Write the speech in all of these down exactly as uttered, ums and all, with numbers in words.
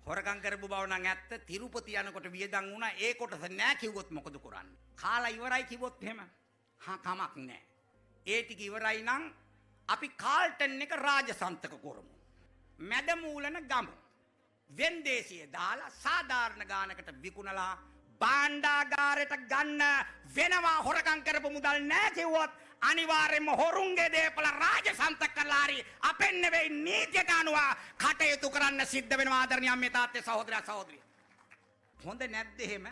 හොරකම් කරපු බව නම් ඇත්ත. තිරුපති යනකොට වියදම් වුණා. ඒ කොටස නෑ කිව්වොත් මොකද කරන්නේ? කාලා ඉවරයි කිව්වොත් එහෙම හා කමක් නෑ. ඒ ටික ඉවරයි නම් අපි කාල්ටන් එක රාජසන්තක කරමු. මැද මූලන ගමු. වෙන්දේසිය දාලා සාධාරණ ගානකට විකුණලා භාණ්ඩාගාරයට ගන්න වෙනවා. හොරකම් කරපු මුදල් නෑ කිව්වොත් අනිවාර්යයෙන්ම හොරුන්ගේ දේපල රාජසන්තක කරලා හරි අපෙන් නෙවෙයි නීතියට අනුව කටයුතු කරන්න සිද්ධ වෙනවා. ආදරණීය අම්මේ තාත්තේ සහෝදරයා සහෝදරිය. හොඳ නැද්ද එහෙම?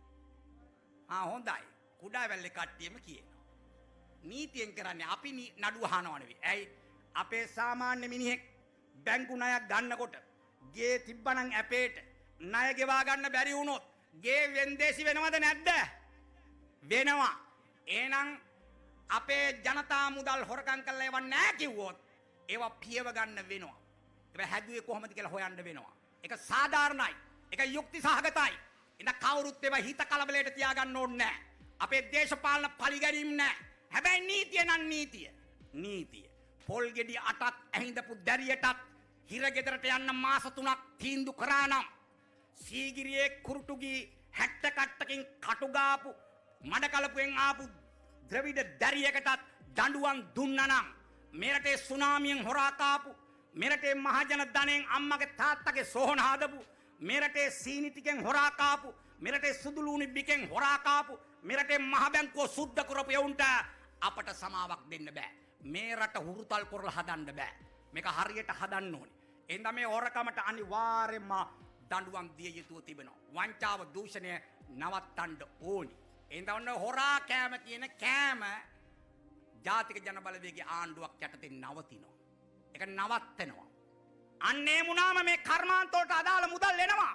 ආ හොඳයි. කුඩාවැල්ලේ කට්ටියම කියනවා. නීතියෙන් කරන්නේ අපි නඩුව අහනව නෙවෙයි. ඇයි? අපේ සාමාන්‍ය මිනිහෙක් බැංකු ණයක් ගන්නකොට ගේ තිබ්බනම් ඇපේට ණය ගෙවා ගන්න බැරි වුණොත් ගේ වෙන්දේසි වෙනවද නැද්ද? වෙනවා. එහෙනම් අපේ ජනතා මුදල් හොරකම් කරලා ඒව නැහැ කිව්වොත් ඒවා පියව ගන්න වෙනවා. ඒක හැදුවේ කොහොමද කියලා හොයන්න වෙනවා. ඒක සාධාරණයි. ඒක යුක්ති සහගතයි. ඉතින් කවුරුත් ඒව හිත කලබලයට තියාගන්න ඕනේ නැහැ. අපේ දේශපාලන පරිගැනීම් නැහැ. හැබැයි නීතිය නම් නීතිය. නීතිය. පොල් ගෙඩි අටත් ඇහිඳපු දැරියටත් හිරගෙදරට යන්න මාස තුනක් තීන්දුව කරා නම් සීගිරියේ කුරුටුගී හැට්ට කට්ටකින් කටු ගාපු මඩ කලපුවෙන් ආපු ද්‍රවිඩ දැරියකටත් දඬුවම් දුන්නා නම් මෙරටේ සුනාමියෙන් හොරා කාපු මෙරටේ මහජන ධනෙන් අම්මගේ තාත්තගේ සෝහන හදපු මෙරටේ සීනි ටිකෙන් හොරා කාපු මෙරටේ සුදුලූණි බිකෙන් හොරා කාපු මෙරටේ මහ බැංකුව සුද්ධ කරපු යවුන්ට අපට සමාවක් දෙන්න බෑ. මේ රට හුරුතල් කරලා හදන්න බෑ. මේක හරියට හදන්න ඕනේ. එහෙනම් මේ හොරකමට අනිවාර්යයෙන්ම දඬුවම් දිය යුතුව තිබෙනවා. වංචාව දූෂණය නවත්තන්න ඕනි. එහෙනම් ඔන්න හොරා කෑම කියන කෑම ජාතික ජන බලවේගයේ ආණ්ඩුවක් යටතේ නවතිනවා. ඒක නවත්තනවා. අන්නේ මුනාම මේ කර්මාන්තවලට අදාළ මුදල් එනවා.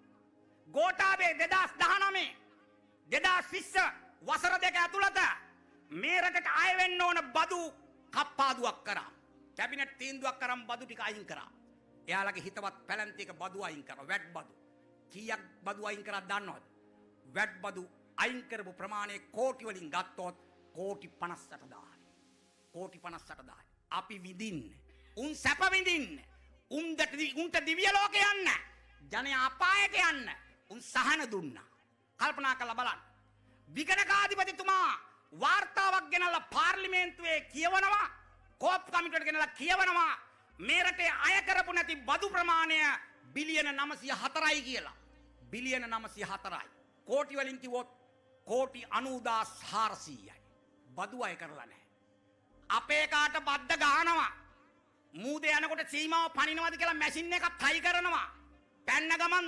ගෝඨාභය දෙදාස් දහනවය දෙදාස් විස්ස වසර දෙක ඇතුළත මේ රටට අය වෙන්න ඕන බදු කප්පාදුවක් කරා. කැබිනට් තීන්දුවක් කරන් බදු ටික අයින් කරා. එයාලගේ හිතවත් පැලැන්තියක බදු අයින් කරා. වැට් බදු. කීයක් බදු අයින් කරාද දන්නවද? වැට් බදු අයින් කරපු ප්‍රමාණය කෝටි වලින් ගත්තොත් කෝටි පනස් අට දාහයි. කෝටි පනස් අට දාහයි. අපි විඳින්නේ. උන් සැප විඳින්නේ. උන්ට උන්ට දිව්‍ය ලෝකේ යන්න. ජනයා අපායට යන්න. උන් සහන දුන්නා. කල්පනා කරලා බලන්න. විගණකාධිපතිතුමා වාර්තාවක් ගෙනල්ලා පාර්ලිමේන්තුවේ කියවනවා. කෝප් කමිටුවට ගෙනල්ලා කියවනවා. මේ රටේ අය කරපු නැති බදු ප්‍රමාණය බිලියන නවසිය හතරයි කියලා. බිලියන නවසිය හතරයි. කෝටි වලින් කිව්වොත් කෝටි අනූදාස් හාරසීයයි. බදු අය කරලා නැහැ. අපේ කාට බද්ද ගහනවා. මූදේ යනකොට සීමාව පනිනවද කියලා මැෂින් එකක් ට්‍රයි කරනවා. පැන්න ගමන්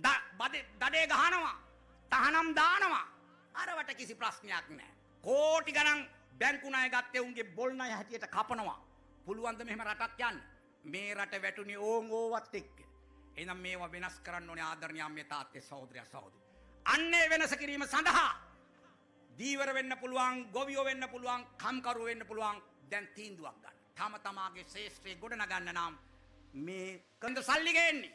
දඩේ ගහනවා. තහනම් දානවා. අරවට කිසි ප්‍රශ්නයක් නැහැ. කෝටි ගණන් බැංකු ණය ගත්තේ උන්ගේ බොල් ණය හැටියට කපනවා. පුළුවන් ද මෙහෙම රටක් යන්න? මේ රට වැටුනේ ඕන් ඕවත් එක්ක. එහෙනම් මේවා වෙනස් කරන්න ඕනේ ආදරණීය අම්මේ තාත්තේ සහෝදරයා සහෝදරි. අන්නේ වෙනස කිරීම සඳහා දීවර වෙන්න පුළුවන්, ගොවියෝ වෙන්න පුළුවන්, කම්කරු වෙන්න පුළුවන්. දැන් තීන්දුවක් ගන්න. තම තමාගේ ශ්‍රේෂ්ඨය ගොඩනගන්න නම් මේ කන්ද සල්ලි ගේන්නේ.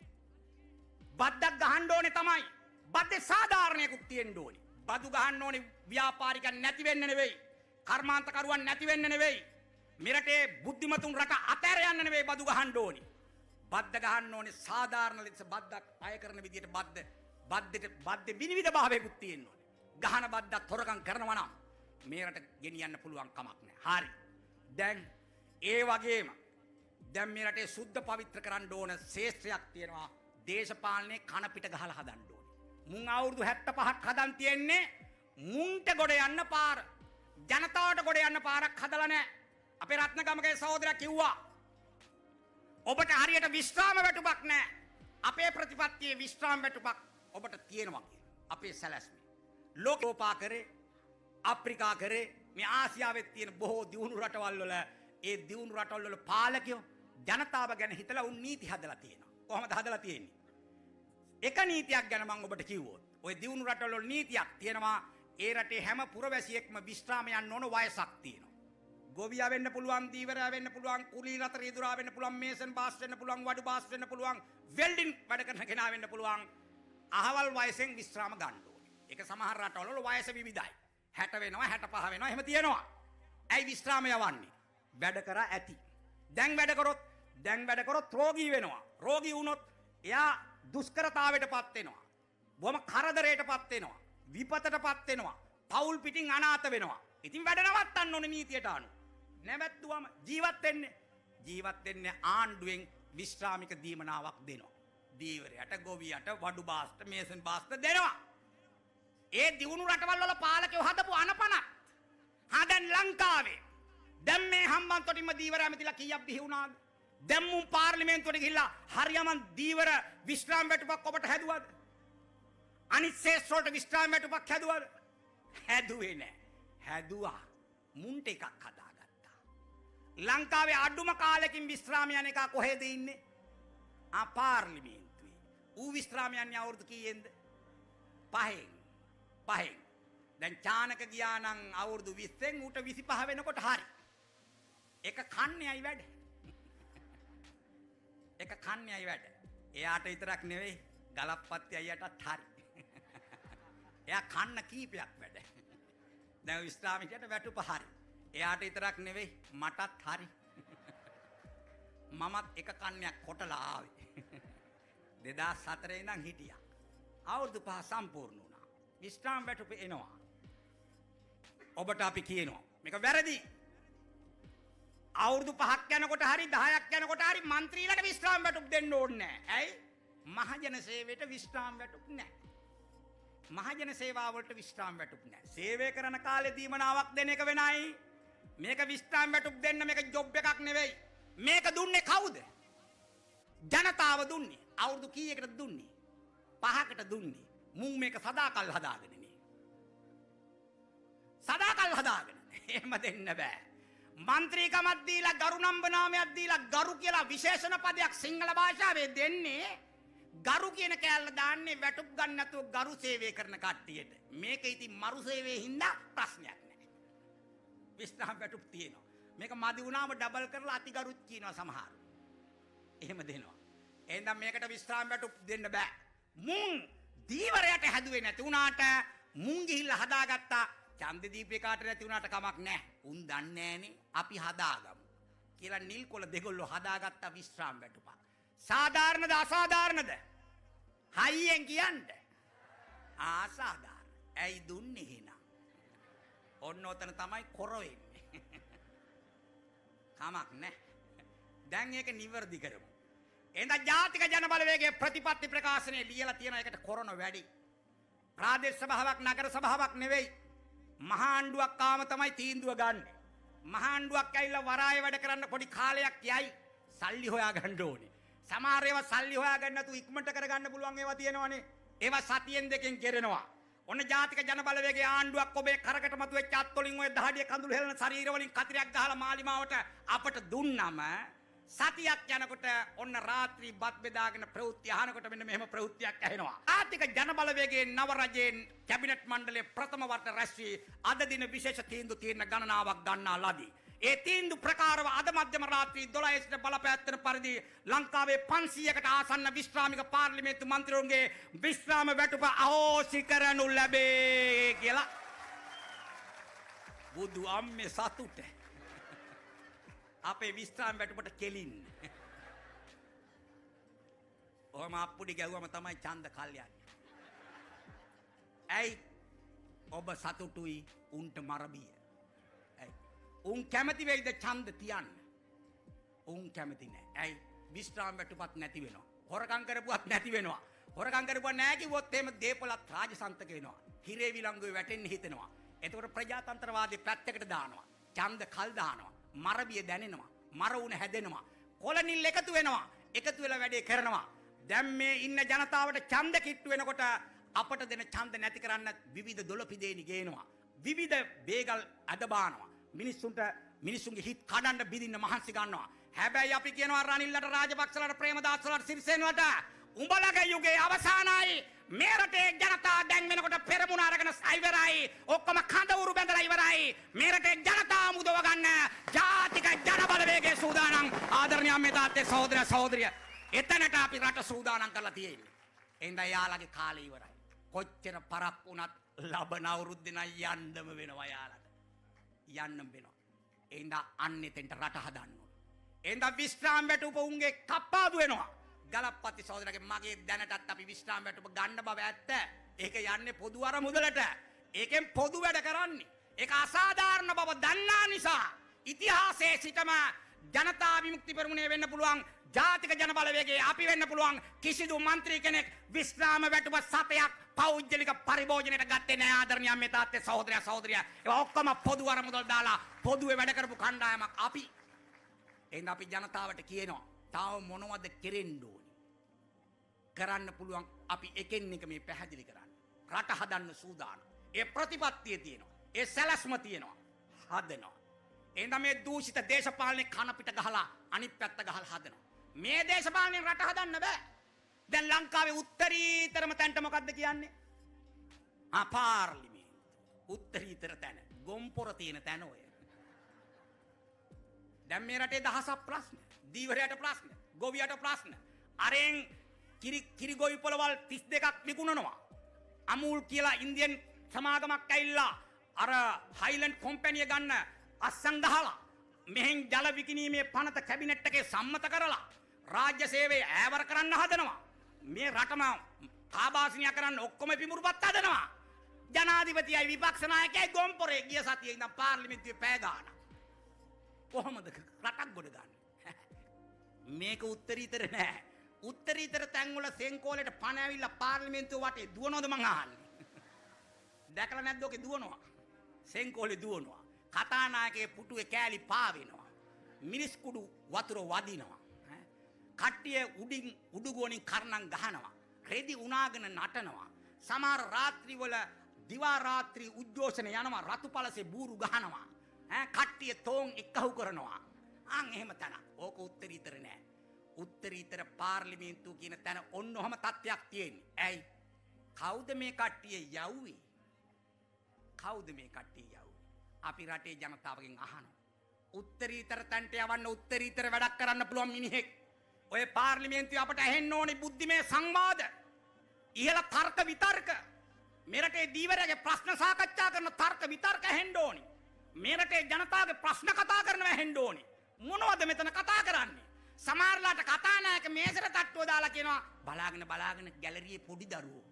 බද්දක් ගහන්න ඕනේ තමයි. බද්දේ සාධාරණයකුත් තියෙන්න ඕනේ. බදු ගහන්න ඕනේ ව්‍යාපාරිකයන් නැති වෙන්න නෙවෙයි. කර්මාන්තකරුවන් නැති වෙන්න නෙවෙයි. මෙරටේ බුද්ධිමතුන් රට අතෑර යන්න නෙවෙයි බදු ගහන්න ඕනේ. බද්ද ගහන්න ඕනේ සාධාරණ ලෙස බද්දක් අය කරන විදියට බද්ද බද්දෙට බද්දේ විනිවිද භාවයකුත් තියෙන්න ඕනේ. ගහන බද්දක් හොරකම් කරනවා නම් මේ රට ගෙනියන්න පුළුවන් කමක් නැහැ. හරි. දැන් ඒ වගේම දැන් මේ රටේ සුද්ධ පවිත්‍ර කරන්න ඕන ශේෂ්ත්‍රයක් තියෙනවා. දේශපාලනේ කන පිට ගහලා හදන්න ඕනේ. මුන් අවුරුදු හැත්තෑ පහක් හදන් තියෙන්නේ මුන්ට ගොඩ යන්න පාර. ජනතාවට ගොඩ යන්න පාරක් හදලා නැහැ. අපේ රත්නගමගේ සහෝදරයා කිව්වා ඔබට හරියට විශ්‍රාම වැටුපක් නැහැ. අපේ ප්‍රතිපත්තියේ විශ්‍රාම වැටුපක් ඔබට තියෙනවා කියලා. අපේ සැලැස්ම. ලෝකෝපා කරේ අප්‍රිකා කරේ මේ ආසියාවේ තියෙන බොහෝ දියුණු රටවල් වල ඒ දියුණු රටවල් වල පාලකයෝ ජනතාව ගැන හිතලා උන් නීති හදලා තියෙනවා. කොහොමද හදලා තියෙන්නේ? එක නීතියක් ගැන මම ඔබට කිව්වොත් ඔය දියුණු රටවල වල නීතියක් තියෙනවා. ඒ රටේ හැම පුරවැසියෙක්ම විශ්‍රාම යන්න ඕන වයසක් තියෙනවා. ගොවියා වෙන්න පුළුවන්, දීවරයා වෙන්න පුළුවන්, කුලී රතර ඉදුරා වෙන්න පුළුවන්, මේසන් බාස් වෙන්න පුළුවන්, වඩු බාස් වෙන්න පුළුවන්, වෙල්ඩින් වැඩ කරන කෙනා වෙන්න පුළුවන්. අහවල් වයසෙන් විශ්‍රාම ගන්න ඕනේ. ඒක සමහර රටවල වල වයස විවිධයි. හැට වෙනවා, හැට පහ වෙනවා, එහෙම තියෙනවා. ඇයි විශ්‍රාම යවන්නේ? වැඩ කරා ඇති. දැන් වැඩ කරොත්, දැන් වැඩ කරොත් රෝගී වෙනවා. රෝගී වුණොත් එයා දුෂ්කරතාවයටපත් වෙනවා. බොහොම කරදරයටපත් වෙනවා. විපතටපත් වෙනවා. පෞල් පිටින් අනාථ වෙනවා. ඉතින් වැඩ නවත්තන්න ඕනේ නීතියට අනුව. නැවැත්තුවම ජීවත් වෙන්නේ. ජීවත් වෙන්නේ ආණ්ඩුවෙන් විශ්‍රාමික දීමනාවක් දෙනවා. දීවරයට, ගොවියට, වඩු බාස්ට, මේසන් බාස්ට දෙනවා. ඒ දියුණු රටවල් වල පාලකයෝ හදපු අනපනත්. හා දැන් ලංකාවේ දැන් මේ හම්බන්තොටින්ම දීවර ඇමතිලා කීයක් බිහි වුණාද? දැන් මුන් පාර්ලිමේන්තුවට ගිහිල්ලා හරියම දීවර විශ්‍රාම වැටුපක් ඔබට හැදුවද? අනිත් ශේෂ්ඨ වලට විශ්‍රාම වැටුපක් හැදුවද? හැදුවේ නෑ. හැදුවා. මුන්ට එකක් හදාගත්තා. ලංකාවේ අඩුම කාලෙකින් විශ්‍රාම යන එක කොහෙද ඉන්නේ? ආ පාර්ලිමේන්තුවේ. ඌ විශ්‍රාම යන්නේ අවුරුදු කීයෙන්ද? පහෙන්. පහෙන්. දැන් චානක ගියා නම් අවුරුදු විස්සෙන් ඌට විසිපහ වෙනකොට හරි. එක කන්නේ අයි වැඩ. එක කන්නේ අයි වැඩ. එයාට විතරක් නෙවෙයි ගලප්පත්ති අයියටත් හරි. එයා කන්න කීපයක් වැඩ. දැන් විශ්‍රාමිකයට වැටුප හරි. එයාට විතරක් නෙවෙයි මටත් හරි. මමත් එක කන්නයක් කොටලා ආවේ. දෙදාස් හතරේ ඉඳන් හිටියා. අවුරුදු පහ සම්පූර්ණ වුණා. විශ්‍රාම වැටුප එනවා. ඔබට අපි කියනවා මේක වැරදි. අවුරුදු පහක් යනකොට හරි දහයක් යනකොට හරි മന്ത്രിලට විශ්‍රාම වැටුප් දෙන්න ඕනේ නැහැ. ඇයි? මහජන සේවයට විශ්‍රාම වැටුප් නැහැ. මහජන සේවාව වලට විශ්‍රාම වැටුප් නැහැ. සේවය කරන කාලේ දීමනාවක් දෙන එක වෙනයි. මේක විශ්‍රාම වැටුප් දෙන්න මේක ජොබ් එකක් නෙවෙයි. මේක දුන්නේ කවුද? ජනතාව දුන්නේ. අවුරුදු කීයකට දුන්නේ? පහකට දුන්නේ. මුන් මේක සදාකල් හදාගෙන නේ. සදාකල් හදාගෙන. එහෙම දෙන්න බෑ. මන්ත්‍රීකමක් දීලා ගරු නම්බ නාමයක් දීලා ගරු කියලා විශේෂණ පදයක් සිංහල භාෂාවේ දෙන්නේ. ගරු කියන කෑල්ල දාන්නේ වැටුප් ගන්න නැතුව ගරු සේවය කරන කට්ටියට. මේක ඉතින් මරු සේවයේ හින්දා ප්‍රශ්නයක් නැහැ. විශ්‍රාම වැටුප් තියෙනවා. මේක මදි වුණාම ඩබල් කරලා අතිගරුත් කියනවා සමහරු. එහෙම දෙනවා. එහෙනම් මේකට විශ්‍රාම වැටුප් දෙන්න බෑ. මුන් දීවරයට හැදුවේ නැති වුණාට මුන් ගිහිල්ලා හදාගත්තා. ඡන්ද දීපේකාට නැති වුණාට කමක් නැහැ. උන් දන්නේ නැහනේ අපි හදාගමු කියලා නිල් කොළ දෙගොල්ලෝ හදාගත්ත විශ්‍රාම වැටුපක්. සාධාරණද අසාධාරණද? හයියෙන් කියන්න. අසාධාරණ. ඇයි දුන්නේ එහෙනම්? ඔන්න ඔතන තමයි කොර වෙන්නේ. කමක් නැහැ. දැන් ඒක නිවර්දි කරමු. එහෙනම් ජාතික ජන බලවේගයේ ප්‍රතිපත්ති ප්‍රකාශනයේ ලියලා තියෙන එකට කොරන වැඩි. ප්‍රාදේශ සභාවක් නගර සභාවක් නෙවෙයි. මහාණ්ඩුවක් ආම තමයි තීන්දුව ගන්න. මහාණ්ඩුවක් ඇවිල්ලා වරාය වැඩ කරන්න පොඩි කාලයක් යයි. සල්ලි හොයා ගන්න ඕනේ. සමහර ඒවා සල්ලි හොයා ගන්න නැතු ඉක්මනට කරගන්න පුළුවන් ඒවා තියෙනවනේ. ඒවා සතියෙන් දෙකෙන් කෙරෙනවා. ඔන්න ජාතික ජන බලවේගයේ ආණ්ඩුවක් ඔබේ කරකට මතුවෙච්ච අත් වලින් ඔය දහඩිය කඳුළු හෙලන ශරීර වලින් කතිරයක් ගහලා මාලිමාවට අපට දුන්නම සතියක් යනකොට ඔන්න රාත්‍රී බත් බෙදාගෙන ප්‍රවෘත්ති අහනකොට මෙන්න මෙහෙම ප්‍රවෘත්තියක් ඇහෙනවා. ආර්ථික ජන බලවේගයේ නව රජයේ කැබිනට් මණ්ඩලයේ ප්‍රථම වර්ෂ රැස්වී අද දින විශේෂ තීන්දුව తీරන ගණනාවක් ගන්නා ලදී. ඒ තීන්දුව ප්‍රකාරව අද මධ්‍යම රාත්‍රී දොළහ සිට බලපෑත්තන පරිදි ලංකාවේ පන්සීයකට ආසන්න විශ්‍රාමික පාර්ලිමේන්තු මන්ත්‍රීවරුන්ගේ විශ්‍රාම වැටුප අහෝසි කරනු ලැබේ කියලා බුදු අම්මේ සතුට අපේ විශ්‍රාම වැටුපට කෙලින්. ඔහම අප්පුඩි ගැහුවම තමයි ඡන්ද කල්යන්නේ. ඇයි ඔබ සතුටුයි උන්ට මරබිය. ඇයි උන් කැමති වෙයිද ඡන්ද තියන්න? උන් කැමති නෑ. ඇයි විශ්‍රාම වැටුපත් නැති වෙනවා. හොරකම් කරපුවත් නැති වෙනවා. හොරකම් කරපුවා නෑ කිව්වොත් එහෙම දීපලත් රාජසන්තක වෙනවා. හිරේ විලංගුවේ වැටෙන්න හිතෙනවා. එතකොට ප්‍රජාතන්ත්‍රවාදී පැත්තකට දානවා. ඡන්ද කල් දානවා. මරබිය දැනෙනවා. මර උණ හැදෙනවා. කොළනිල් එකතු වෙනවා. එකතු වෙලා වැඩේ කරනවා. දැන් මේ ඉන්න ජනතාවට ඡන්ද කිට්ටු වෙනකොට අපට දෙන ඡන්ද නැති කරන්න විවිධ දොළපිදේනි ගේනවා. විවිධ බේගල් අදබානවා. මිනිස්සුන්ට මිනිස්සුන්ගේ හිත් කඩන්න බිඳින්න මහන්සි ගන්නවා. හැබැයි අපි කියනවා රනිල්ලට රාජපක්ෂලට ප්‍රේමදාසලට සිරිසේනලට උඹලගේ යුගයේ අවසానයි. මේ රටේ ජනතාව දැන් වෙනකොට පෙරමුණ අරගෙන ඉවරයි. ඔක්කොම කඳවුරු බැඳලා ඉවරයි. මේ රටේ ජනතාව මුදව ගන්න ජාතික ජන බලවේගයේ සූදානම්. ආදරණීය අම්මේ තාත්තේ සහෝදර සහෝදරිය. එතනට අපි රට සූදානම් කරලා තියෙන්නේ. එහෙනම් යාළගේ කාලේ ඉවරයි. කොච්චර පරක් වුණත් ලබන අවුරුද්දේ නම් යන්නම වෙනවා යාළට. යන්නම වෙනවා. එහෙනම් අන්න එතෙන්ට රට හදන්න ඕනේ. එහෙනම් විශ්‍රාම වැටුප උන්ගේ කප්පාදු වෙනවා. ගලප්පති සහෝදරගේ මගේ දැනටත් අපි විශ්‍රාම වැටුප ගන්න බව ඇත්ත. ඒක යන්නේ පොදු අරමුදලට. ඒකෙන් පොදු වැඩ කරන්නේ. ඒක අසාධාරණ බව දන්නා නිසා ඉතිහාසයේ සිටම ජනතා විමුක්ති පෙරමුණේ වෙන්න පුළුවන් ජාතික ජන බලවේගයේ අපි වෙන්න පුළුවන් කිසිදු മന്ത്രി කෙනෙක් විශ්‍රාම වැටුප සතයක් පෞද්ගලික පරිභෝජනයට ගත්තේ නැහැ ආදරණීය මේ තාත්තේ සහෝදරයා සහෝදරියා. ඒවා ඔක්කොම පොදු අරමුදල් දාලා පොදුවේ වැඩ කරපු කණ්ඩායමක් අපි. එහෙනම් අපි ජනතාවට කියනවා තාම මොනවද කෙරෙන්න ඕනේ? කරන්න පුළුවන් අපි එකින් එක මේ පැහැදිලි කරන්න. රට හදන්න සූදානම්. ඒ ප්‍රතිපත්තිය තියෙනවා. ඒ සැලැස්ම තියෙනවා. හදනවා. එහෙනම් මේ දූෂිත දේශපාලනේ කන පිට ගහලා අනිත් පැත්ත ගහලා හදනවා. මේ දේශපාලනේ රට හදන්න බෑ. දැන් ලංකාවේ උත්තරීතරම තැනට මොකද්ද කියන්නේ? ආ පාර්ලිමේන්තු. උත්තරීතර තැන. ගොම්පොර තියෙන තැන ඔය. දැන් මේ රටේ දහසක් ප්‍රශ්න. දීවරයට ප්‍රශ්න. ගොවියට ප්‍රශ්න. අරෙන් කිරි කිරි ගොවි පොළවල් තිස් දෙකක් විකුණනවා. අමූල් කියලා ඉන්දියන් සමාගමක් ඇවිල්ලා අර හයිලන්ඩ් කම්පැනි ගන්න අස්සන් ගහලා මෙහෙන් ජල විකිණීමේ පනත කැබිනට් එකේ සම්මත කරලා රාජ්‍ය සේවය ඈවර කරන්න හදනවා. මේ රටම කාබාසිනිය කරන්න ඔක්කොම පිමුරුපත් හදනවා. ජනාධිපතියයි විපක්ෂ නායකයයි ගොම්පොරේ ගිය සතියේ ඉඳන් පාර්ලිමේන්තුවේ පැය ගාන. කොහොමද රටක් ගොඩ ගන්න? මේක උත්තරීතර නෑ. උත්තරීතර තැන්වල සෙන්කෝලේට පණ ඇවිල්ලා පාර්ලිමේන්තුව වටේ දුවනවද මං අහන්නේ? දැකලා නැද්ද ඔකේ දුවනවා? සෙන්කෝලේ දුවනවා. කතානායකගේ පුටුවේ කෑලි පාවෙනවා. මිනිස් කුඩු වතුර වදිනවා. කට්ටිය උඩින් උඩුගෝනින් කරණම් ගහනවා. රෙදි උනාගෙන නටනවා. සමහර රාත්‍රි වල දිවා රාත්‍රී උද්ඝෝෂණ යනවා. රතුපලසේ බූරු ගහනවා. ඈ කට්ටිය තෝන් එක්කහු කරනවා. අන් එහෙම තන. ඕක උත්තරීතර නෑ. උත්තරීතර පාර්ලිමේන්තුව කියන තැන ඔන්න ඔහම තත්ත්වයක් තියෙන්නේ. ඇයි? කවුද මේ කට්ටිය යව්වේ? කවුද මේ කට්ටිය යව්වේ? අපි රටේ ජනතාවගෙන් අහනවා. උත්තරීතර තැන්ට යවන්න උත්තරීතර වැඩක් කරන්න පුළුවන් මිනිහෙක්. ඔය පාර්ලිමේන්තුවේ අපට ඇහෙන්න ඕනේ බුද්ධිමය සංවාද. ඉහළ තර්ක විතර්ක. මේ රටේ දීවරගේ ප්‍රශ්න සාකච්ඡා කරන තර්ක විතර්ක ඇහෙන්න ඕනේ. මේ රටේ ජනතාවගේ ප්‍රශ්න කතා කරනවා ඇහෙන්න ඕනේ. මොනවද මෙතන කතා කරන්නේ? සමහරලාට කතානායක මේසෙට තට්ටුව දාලා කියනවා බලාගෙන බලාගෙන ගැලරියේ පොඩි දරුවෝ.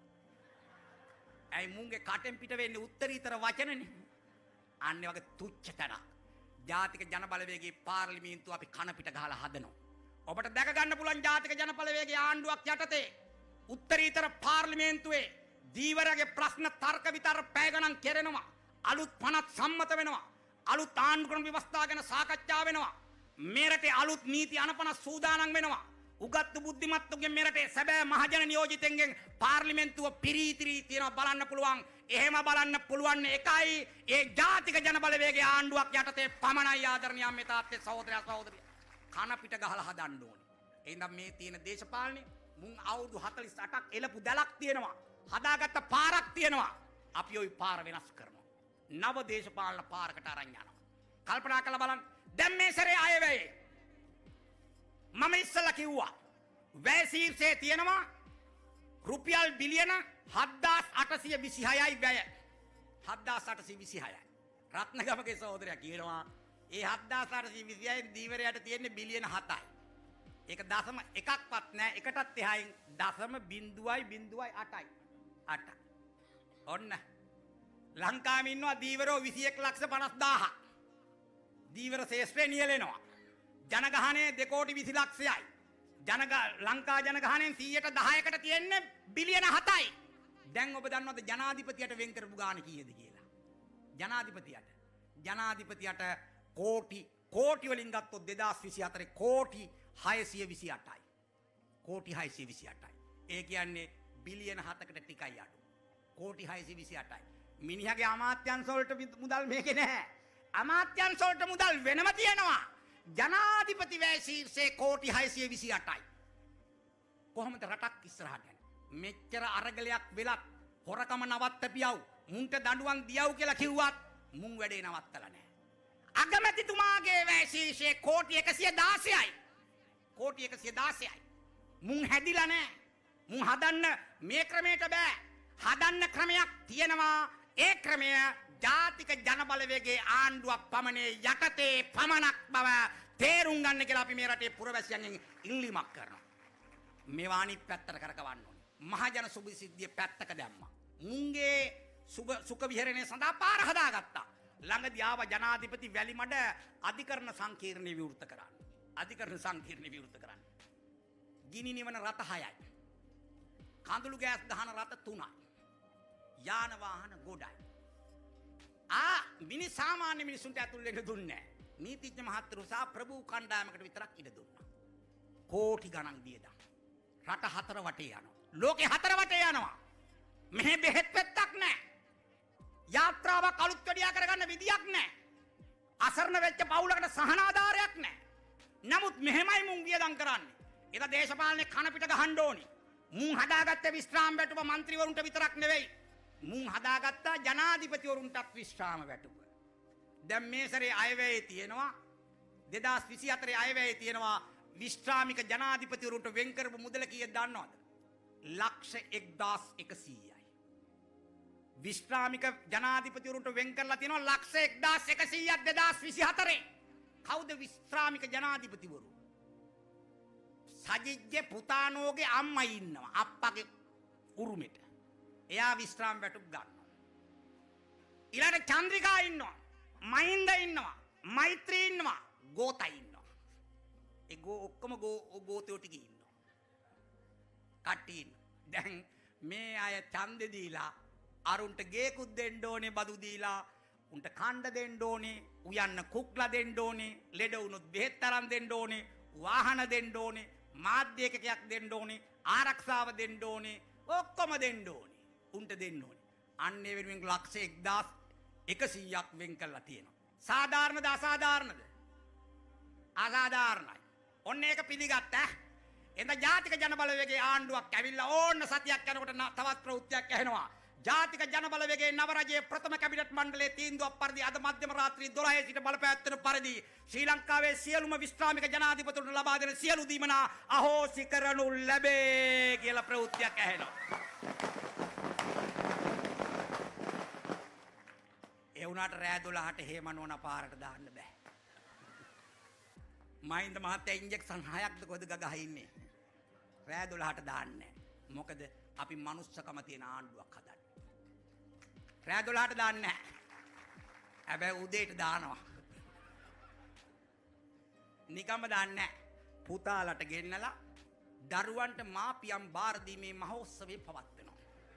ඇයි මුන්ගේ කටෙන් පිට වෙන්නේ උත්තරීතර වචනනේ. අන්නේ වගේ තුච්ච තැනක්. ජාතික ජන බලවේගයේ පාර්ලිමේන්තුව අපි කන පිට ගහලා හදනවා. ඔබට දැක ගන්න පුළුවන් ජාතික ජන බලවේගයේ ආණ්ඩුවක් යටතේ උත්තරීතර පාර්ලිමේන්තුවේ දීවරගේ ප්‍රශ්න තර්ක විතර්ක පැය ගණන් කෙරෙනවා. අලුත් පනත් සම්මත වෙනවා. අලුත් ආණ්ඩුක්‍රම ව්‍යවස්ථා ගැන සාකච්ඡා වෙනවා. මේ රටේ අලුත් නීති අනපන සූදානම් වෙනවා. උගත්තු බුද්ධිමත්තුන්ගේ මේ රටේ සැබෑ මහජන නියෝජිතෙන්ගෙන් පාර්ලිමේන්තුව පිරීතිරී තියෙනවා බලන්න පුළුවන්. එහෙම බලන්න පුළුවන් එකයි ඒ ජාතික ජන බලවේගයේ ආණ්ඩුවක් යටතේ පමණයි ආදරණීය මේ තාත්තේ සහෝදරයා සහෝදරිය. කන පිට ගහලා හදන්න ඕනේ. එහෙනම් මේ තියෙන දේශපාලනේ මුන් අවුරුදු හතළිස් අටක් එලපු දැලක් තියෙනවා. හදාගත්ත පාරක් තියෙනවා. අපි ওই පාර වෙනස් කරනවා. නව දේශපාලන පාරකට අරන් යනවා. කල්පනා කරලා බලන්න. දැන් මේ සැරේ අයවැය මම ඉස්සලා කිව්වා වැය ශීර්ෂයේ තියෙනවා රුපියල් බිලියන හත්දාස් අටසිය විසිහයයි වැය. හත්දාස් අටසිය විසිහයයි. රත්නගමගේ සහෝදරයා කියනවා ඒ හත්දාස් අටසිය විසිහයයි දීවරයට තියෙන්නේ බිලියන හතයි. ඒක දශම එකක්වත් නෑ. එකටත් එහායින් දශම බිංදුවයි බිංදුවයි අටයි. අටයි. ඔන්න ලංකාවේ ඉන්නවා දීවරෝ විසි එක් ලක්ෂ පනස් දාහක්. දීවර ශේෂ්ත්‍රය නියැලෙනවා. ජනගහනය දෙකෝටි විසි ලක්ෂයයි. ජනග ලංකා ජනගහනයෙන් සීයට දහයකට තියෙන්නේ බිලියන හතයි. දැන් ඔබ දන්නවද ජනාධිපතියට වෙන් කරපු ගාණ කීයද කියලා? ජනාධිපතියට ජනාධිපතියට කෝටි කෝටි වලින් ගත්තොත් දෙදාස් විසි හතරේ කෝටි හයසිය විසි අටයි. කෝටි හයසිය විසි අටයි. ඒ කියන්නේ බිලියන හතකට ටිකයි අඩු. කෝටි හයසිය විසි අටයි. මිනිහගේ අමාත්‍යංශ වලට මුදල් මේකේ නැහැ. අමාත්‍යංශ වලට මුදල් වෙනම තියෙනවා. ජනාධිපති වැය ශීර්ෂයේ කෝටි හයසිය විසි අටයි. කොහොමද රටක් ඉස්සරහට යන්නේ? මෙච්චර අරගලයක් වෙලත් හොරකම නවත්තපියව් මුන්ට දඬුවම් දියව් කියලා කිව්වත් මුන් වැඩේ නවත්තලා නැහැ. අගමැතිතුමාගේ වැය ශීර්ෂයේ කෝටි එකසිය දාසයයි. කෝටි එකසිය දාසයයි. මුන් හැදිලා නැහැ. මුන් හදන්න මේ ක්‍රමයට බෑ. හදන්න ක්‍රමයක් තියෙනවා. ඒ ක්‍රමය ජාතික ජන බලවේගයේ ආණ්ඩුවක් පමණේ යටතේ පමණක් බව තේරුම් ගන්න කියලා අපි මේ රටේ පුරවැසියන්ගෙන් ඉල්ලීමක් කරනවා. මේවා අනිත් පැත්තට කරකවන්න ඕනේ. මහජන සුභසිද්ධිය පැත්තක දැම්මා. මුංගේ සුඛ විහරණය සඳහා පාර හදාගත්තා. ළඟදී ආව ජනාධිපති වැලිමඩ අධිකරණ සංකීර්ණය විවෘත කරන්න. අධිකරණ සංකීර්ණය විවෘත කරන්න. ගිනි නිවන රථ හයයි. කඳුළු ගෑස් දහන රථ තුනයි. යාන වාහන ගොඩයි. ආ මිනිස් සාමාන්‍ය මිනිසුන්ට ඇතුල් වෙන්න දුන්නේ නැහැ. නීතිඥ මහත්වරු සහ ප්‍රභූ කණ්ඩායමකට විතරක් ඉඩ දුන්නා. කෝටි ගණන් වියදම්. රට හතර වටේ යනවා. ලෝකේ හතර වටේ යනවා. මෙහෙ බෙහෙත් පෙත්තක් නැහැ. යාත්‍රාවක් අලුත් වැඩියා කරගන්න විදියක් නැහැ. අසරණ වෙච්ච පවුලකට සහනාධාරයක් නැහැ. නමුත් මෙහෙමයි මුන් වියදම් කරන්නේ. ඒක දේශපාලනේ කන පිට ගහන්න ඕනි. මුන් හදාගත්ත විශ්‍රාම වැටුප മന്ത്രിවරුන්ට විතරක් නෙවෙයි. මුන් හදාගත්ත ජනාධිපතිවරුන්ටත් විශ්‍රාම වැටුප. දැන් මේ සැරේ අයවැය තියෙනවා දෙදාස් විසි හතරේ අයවැය තියෙනවා විශ්‍රාමික ජනාධිපතිවරුන්ට වෙන් කරපු මුදල කීයද දන්නවද? ලක්ෂ එක්දාස් එකසීයයි. විශ්‍රාමික ජනාධිපතිවරුන්ට වෙන් කරලා තියෙනවා ලක්ෂ එක්දාස් එකසීයක් දෙදාස් විසි හතරේ. කවුද විශ්‍රාමික ජනාධිපතිවරු? සජිත්ගේ පුතානෝගේ අම්මා ඉන්නවා අප්පගේ උරුමෙට. එයා විශ්‍රාම වැටුප් ගන්නවා. ඊළඟට චන්ද්‍රිකා ඉන්නවා. මහින්ද ඉන්නවා. මෛත්‍රී ඉන්නවා. ගෝතා ඉන්නවා. ඒ ගෝ ඔක්කොම ගෝ ගෝතයෝ ටික ඉන්නවා. කට්ටිය ඉන්නවා. දැන් මේ අය ඡන්දෙ දීලා අරුන්ට ගේකුත් දෙන්න ඕනේ බදු දීලා උන්ට කණ්ඩ දෙන්න ඕනේ උයන්න කුක්ලා දෙන්න ඕනේ ලෙඩ වුණොත් බෙහෙත් තරම් දෙන්න ඕනේ වාහන දෙන්න ඕනේ මාධ්‍ය එකකයක් දෙන්න ඕනේ ආරක්ෂාව දෙන්න ඕනේ ඔක්කොම දෙන්න ඕනේ උන්ට දෙන්න ඕනේ අන්න ඒ වෙනුවෙන් ලක්ෂ එක්දාස් එකසීයක් වෙන් කරලා තියෙනවා සාධාරණද අසාධාරණද අසාධාරණයි ඔන්න ඒක පිළිගත්තා එඳ ජාතික ජනබලවේගයේ ආණ්ඩුවක් ඇවිල්ලා ඕන්න සතියක් යනකොට තවත් ප්‍රවෘත්තියක් ඇහෙනවා ජාතික ජනබලවේගයේ නව රජයේ ප්‍රථම කැබිනට් මණ්ඩලයේ තීන්දුවක් පරිදි අද මධ්‍යම රාත්‍රී දොළහේ සිට බලපෑත්වන පරිදි ශ්‍රී ලංකාවේ සියලුම විශ්‍රාමික ජනාධිපතිවරුන්ට ලබා දෙන සියලු දීමනා අහෝසි කරනු ලැබේ කියලා ප්‍රවෘත්තියක් ඇහෙනවා. ඒ වුණාට රෑ දොළහට හේමනෝන පාරට දාන්න බෑ. මහින්ද මහත්තයා ඉන්ජෙක්ෂන් හයක්ද කොහෙද ගගහ ඉන්නේ. රෑ දොළහට දාන්නේ නැහැ. මොකද අපි මනුස්සකම තියෙන ආණ්ඩුවක් හදන්නේ. රෑ දොළහට දාන්නේ නැහැ. හැබැයි උදේට දානවා. නිකම්ම දාන්නේ නැහැ. පුතාලට ගෙන්නලා දරුවන්ට මාපියන් බාර දීමේ මහෝත්සවය පවත්වනවා.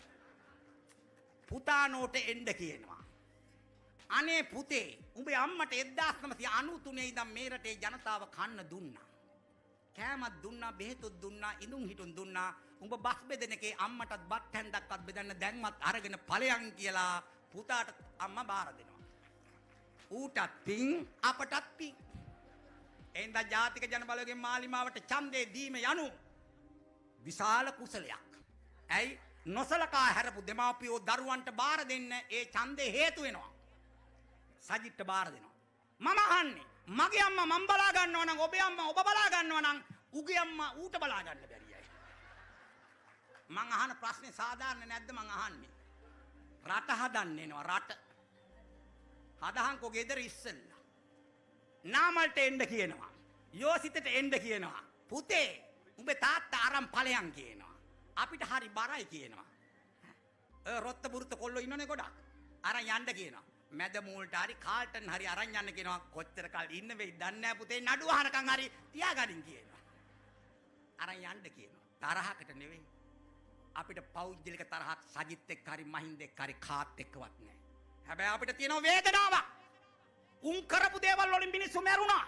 පුතානෝට එන්න කියනවා. අනේ පුතේ උඹේ අම්මට එක්දාස් නවසිය අනූ තුනේ ඉඳන් මේ රටේ ජනතාව කන්න දුන්නා. කෑමක් දුන්නා, බෙහෙතුත් දුන්නා, ඉඳුන් හිටුන් දුන්නා. උඹ බස් බෙදෙන එකේ අම්මටත් බත් හැන්දක්වත් බෙදන්න දැන්වත් අරගෙන ඵලයන් කියලා පුතාට අම්මා බාර දෙනවා. ඌටත් පිං අපටත් පිං. එඳා ජාතික ජනබලවේගයේ මාලිමාවට ඡන්දේ දීම යනු විශාල කුසලයක්. ඇයි නොසලකා හැරපු දෙමාපියෝ දරුවන්ට බාර දෙන්න ඒ ඡන්දේ හේතු වෙනවා. සජිත්ට බාර දෙනවා. මම අහන්නේ මගේ අම්මා මම බලා ගන්නවා නම් ඔබේ අම්මා ඔබ බලා ගන්නවා නම් උගේ අම්මා ඌට බලා ගන්න බැරියයි. මං අහන ප්‍රශ්නේ සාධාරණ නැද්ද මං අහන්නේ. රට හදන්න එනවා රට. හදහන්කෝ ගෙදර ඉස්සෙල්ලා. නාමල්ට එන්න කියනවා. යෝසිතට එන්න කියනවා. පුතේ උඹේ තාත්තා අරන් ඵලයන් කියනවා. අපිට හරි බරයි කියනවා. ඔය රොත්ත බුරුත කොල්ලෝ ඉන්නනේ ගොඩක්. අරන් යන්න කියනවා. මැද මූල්ට හරි කාල්ටන් හරි අරන් යන්න කියනවා. කොච්චර කල් ඉන්න වෙයිද දන්නේ නැහැ පුතේ නඩු අහනකම් හරි තියාගනින් කියනවා. අරන් යන්න කියනවා. තරහකට නෙවෙයි. අපිට පෞද්ගලික තරහක් සජිත් එක්ක හරි මහින්ද එක්ක හරි කාත් එක්කවත් නැහැ. හැබැයි අපිට තියෙන වේදනාවක්. උන් කරපු දේවල් වලින් මිනිස්සු මැරුණා.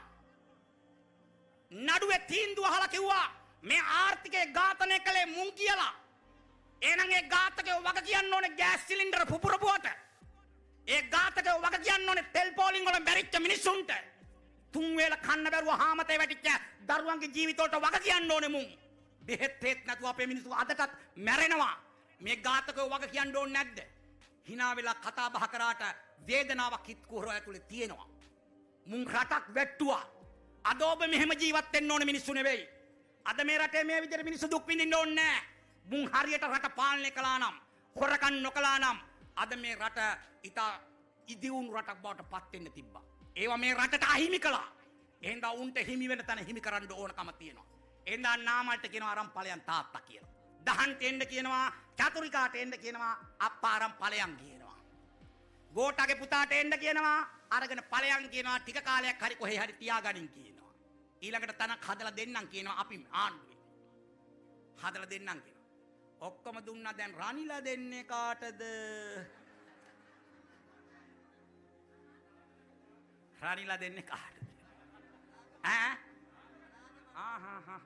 නඩුවේ තීන්දුව අහලා කිව්වා මේ ආර්ථිකය ඝාතනය කළේ මුන් කියලා. එහෙනම් ඒ ඝාතකයෝ වග කියන්න ඕනේ ගෑස් සිලින්ඩර පුපුරපුවට. ඒ ඝාතකයෝ වග කියන්න ඕනේ තෙල් පෝලිං වල මැරිච්ච මිනිස්සුන්ට. තුන් වේල කන්න බැරුව හාමතේ වැටිච්ච දරුවන්ගේ ජීවිත වලට වග කියන්න ඕනේ මුන්. බෙහෙත් තෙත් නැතුව අපේ මිනිස්සු අදටත් මැරෙනවා. මේ ඝාතකයෝ වග කියන්න ඕනේ නැද්ද? hina වෙලා කතා බහ කරාට වේදනාවක් හිත කුහර ඇතුලේ තියෙනවා. මුන් රටක් වැට්ටුවා. අද ඔබ මෙහෙම ජීවත් වෙන්න ඕනේ මිනිස්සු නෙවෙයි. අද මේ රටේ මේ විදිහට මිනිස්සු දුක් විඳින්න ඕනේ නැහැ. මුන් හරියට රට පාලනය කළා නම්, හොරකම් නොකළා නම් අද මේ රට ඉතා ඉදිවුණු රටක් බවට පත් වෙන්න තිබ්බා. ඒවා මේ රටට අහිමි කළා. එහෙනම් උන්ට හිමි වෙන තැන හිමි කරන්න ඕනකම තියෙනවා. එඳා නාමල්ට කියනවා අරන් ඵලයන් තාත්තා කියලා. දහන්ට එන්න කියනවා චතුරිකාට එන්න කියනවා අප්පා අරන් ඵලයන් කියනවා. ගෝඨගේ පුතාට එන්න කියනවා අරගෙන ඵලයන් කියනවා ටික කාලයක් හරි කොහේ හරි තියාගනින් කියනවා. ඊළඟට තනක් හදලා දෙන්නම් කියනවා අපි ආණ්ඩුවේ. හදලා දෙන්නම් කියනවා. ඔක්කොම දුන්නා දැන් රනිලා දෙන්නේ කාටද? රනිලා දෙන්නේ කාටද? ඈ? ආහා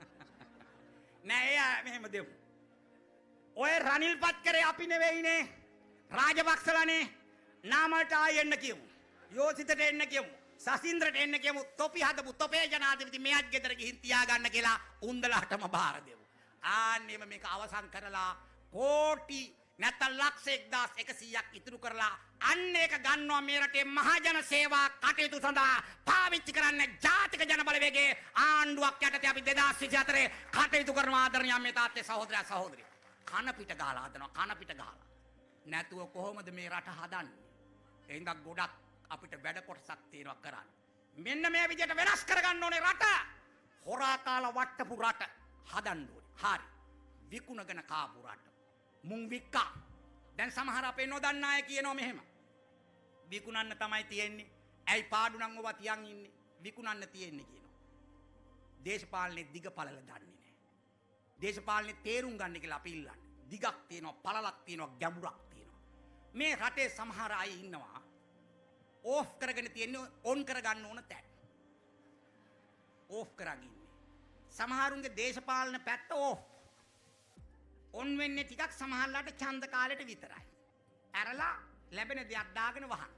නෑ මෙහෙම දෙමු. ඔය රනිල්පත් කරේ අපි නෙවෙයිනේ. රාජපක්ෂලානේ. නාමල්ට ආයෙ එන්න කියමු. යෝසිතට එන්න කියමු. සසින්ද්‍රට එන්න කියමු. තොපි හදපු තොපේ ජනාධිපති මෙයත් ගෙදර ගිහින් තියාගන්න කියලා උන්දලාටම බාර දෙමු. ආන්නේම මේක අවසන් කරලා කෝටි නැත්නම් ලක්ෂ එක්දාස් එකසීයක් ඉතුරු කරලා අන්න ඒක ගන්නවා මේ රටේ මහජන සේවා කටයුතු සඳහා පාවිච්චි කරන්න ජාතික ජන බලවේගයේ ආණ්ඩුවක් යටතේ අපි දෙදාස් විසිහතරේ කටයුතු කරනවා ආදරණීය අම්මේ තාත්තේ සහෝදරයා සහෝදරිය. කන පිට ගහලා හදනවා කන පිට ගහලා. නැතුව කොහොමද මේ රට හදන්නේ? එහෙනම් ගොඩක් අපිට වැඩ කොටසක් තියෙනවා කරන්න. මෙන්න මේ විදිහට වෙනස් කරගන්න ඕනේ රට. හොරා කාලා වට්ටපු රට හදන්න ඕනේ. හරි. විකුණගෙන කාපු රට. මුං වික්කා. දැන් සමහර අපේ නොදන්න අය කියනවා මෙහෙම. විකුණන්න තමයි තියෙන්නේ. ඇයි පාඩු නම් ඔබ තියන් ඉන්නේ? විකුණන්න තියෙන්නේ කියනවා. දේශපාලනේ දිග පළල දන්නේ නැහැ. දේශපාලනේ තේරුම් ගන්න කියලා අපි ඉල්ලන්නේ. දිගක් තියෙනවා, පළලක් තියෙනවා, ගැඹුරක් තියෙනවා. මේ රටේ සමහර අය ඉන්නවා ඕෆ් කරගෙන තියෙන්නේ ඔන් කරගන්න ඕන තැන. ඕෆ් කරගෙන ඉන්නේ. සමහරුන්ගේ දේශපාලන පැත්ත ඕෆ්. ඔන් වෙන්නේ ටිකක් සමහරලාට ඡන්ද කාලෙට විතරයි. ඇරලා ලැබෙන දෙයක් දාගෙන වහන්න.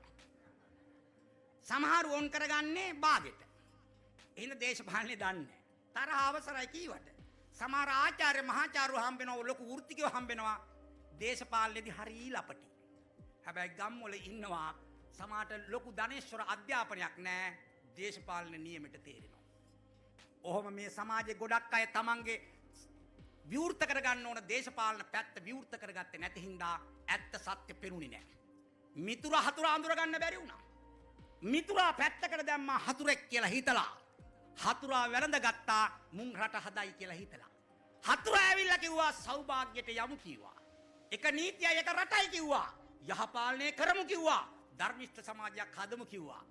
සමහරු ඔන් කරගන්නේ බාගෙට. එහෙනම් දේශපාලනේ දන්නේ. තරහ අවසරයි කීවට. සමහර ආචාර්ය මහාචාර්යව හම්බෙනවා ලොකු වෘත්තිකව හම්බෙනවා. දේශපාලනේදී හරි ලපටි. හැබැයි ගම්වල ඉන්නවා සමහරට ලොකු ධනේශ්වර අධ්‍යාපනයක් නැහැ. දේශපාලන නියමයට තේරෙනවා. ඔහොම මේ සමාජයේ ගොඩක් අය තමන්ගේ විවෘත කරගන්න ඕන දේශපාලන පැත්ත විවෘත කරගත්තේ නැති හින්දා ඇත්ත සත්‍ය පෙරුණේ නැහැ. මිතුරා හතුරා අඳුර ගන්න බැරි වුණා. මිතුරා පැත්තකට දැම්මා හතුරෙක් කියලා හිතලා. හතුරා වැළඳගත්තා මුන් රට හදයි කියලා හිතලා. හතුරා ඇවිල්ලා කිව්වා සෞභාග්‍යයට යමු කිව්වා. එක නීතියයි එක රටයි කිව්වා. යහපාලනය කරමු කිව්වා. ධර්මිෂ්ඨ සමාජයක් හදමු කිව්වා.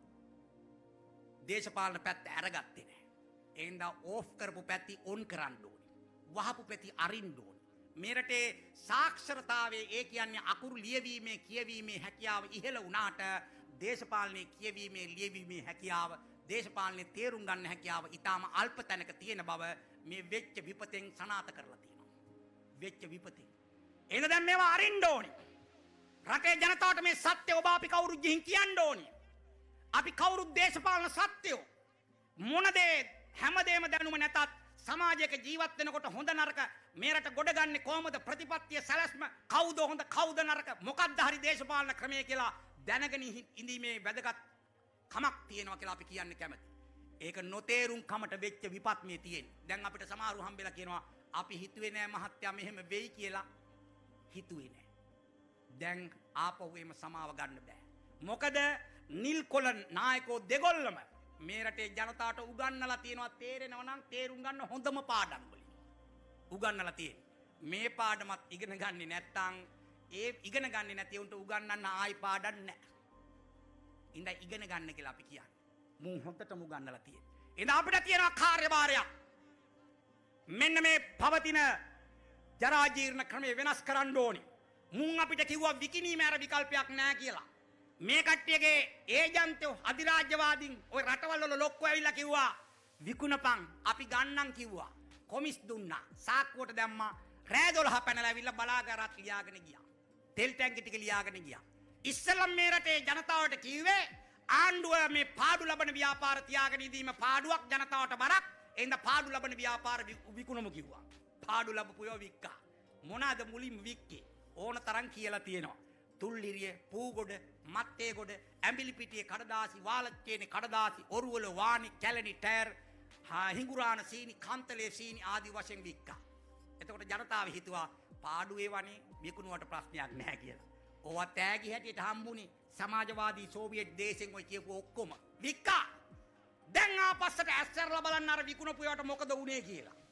දේශපාලන පැත්ත අරගත්තේ නැහැ. එහෙනම් ඕෆ් කරපු පැති ඔන් කරන්න ඕනේ. වහපු පැති අරින්න ඕනේ. මේ රටේ සාක්ෂරතාවයේ ඒ කියන්නේ අකුරු ලියවීමේ කියවීමේ හැකියාව ඉහළ වුණාට දේශපාලනයේ කියවීමේ ලියවීමේ හැකියාව දේශපාලනයේ තේරුම් ගන්න හැකියාව ඊටාම අල්ප තැනක තියෙන බව මේ වෙච්ච විපතෙන් සනාථ කරලා තියෙනවා. වෙච්ච විපතෙන්. එහෙනම් දැන් මේවා අරින්න ඕනේ. රටේ ජනතාවට මේ සත්‍ය ඔබ අපි කවුරුත් ගිහින් කියන්න ඕනේ. අපි කවුරුත් දේශපාලන සත්‍යෝ මොන දේ හැමදේම දැනුම නැතත් සමාජයක ජීවත් වෙනකොට හොඳ නරක මේ රට ගොඩ ගන්න කොහොමද ප්‍රතිපත්තිය සැලැස්ම කවුද හොඳ කවුද නරක මොකක්ද හරි දේශපාලන ක්‍රමය කියලා දැනගෙන ඉඳීමේ වැදගත් කමක් තියෙනවා කියලා අපි කියන්න කැමති. ඒක නොතේරුම් කමට වෙච්ච විපත් මේ තියෙන්නේ. දැන් අපිට සමහරු හම්බෙලා කියනවා අපි හිතුවේ නෑ මහත්තයා මෙහෙම වෙයි කියලා. හිතුවේ නෑ. දැන් ආපහු එම සමාව ගන්න බෑ. මොකද නිල් කොළ නායකෝ දෙගොල්ලම මේ රටේ ජනතාවට උගන්වලා තියෙනවා තේරෙනවා නම් තේරුම් ගන්න හොඳම පාඩම් වලින්. උගන්වලා තියෙන්නේ. මේ පාඩමත් ඉගෙන ගන්නේ නැත්නම් ඒ ඉගෙන ගන්නේ නැති උන්ට උගන්වන්න ආයි පාඩම් නැහැ. ඉඳලා ඉගෙන ගන්න කියලා අපි කියන්නේ. මුන් හොඳටම උගන්වලා තියෙන්නේ. ඉතින් අපිට තියෙනවා කාර්යභාරයක්. මෙන්න මේ පවතින ජරා ජීර්ණ ක්‍රමය වෙනස් කරන්න ඕනේ. මුන් අපිට කිව්වා විකිණීමේ අර විකල්පයක් නැහැ කියලා. මේ කට්ටියගේ ඒජන්තෝ අධිරාජ්‍යවාදීන් ওই රටවල් වල ලොක්කෝ ඇවිල්ලා කිව්වා විකුණපන් අපි ගන්නම් කිව්වා. කොමිස් දුන්නා. සාක්කුවට දැම්මා. රෑ දොළහ පැනලා ඇවිල්ලා බලාගාරات ලියාගෙන ගියා. තෙල් ටැංකි ටික ලියාගෙන ගියා. ඉස්සෙල්ලම මේ රටේ ජනතාවට කිව්වේ ආණ්ඩුව මේ පාඩු ලබන ව්‍යාපාර තියාගෙන ඉදීම පාඩුවක් ජනතාවට බරක්. එහෙනම් පාඩු ලබන ව්‍යාපාර විකුණමු කිව්වා. පාඩු ලැබපු යෝ වික්කා. මොනවාද මුලින්ම වික්කේ? ඕන තරම් කියලා තියෙනවා. තුල්ලිරිය, පූගොඩ, මත්තේගොඩ, ඇඹිලිපිටියේ කඩදාසි, වාලච්චේනේ කඩදාසි, ඔරුවල වාණි, කැලණි ටයර්, හිඟුරාන සීනි, කන්තලේ සීනි ආදී වශයෙන් වික්කා. එතකොට ජනතාව හිතුවා පාඩු ඒවනේ විකුණුවට ප්‍රශ්නයක් නැහැ කියලා. ඕවා තෑගි හැටියට හම්බුනේ සමාජවාදී සෝවියට් දේශෙන් ඔය කියපු ඔක්කොම වික්කා. දැන් ආපස්සට ඇස්සරලා බලන්න අර විකුණපු ඒවාට මොකද වුනේ කියලා.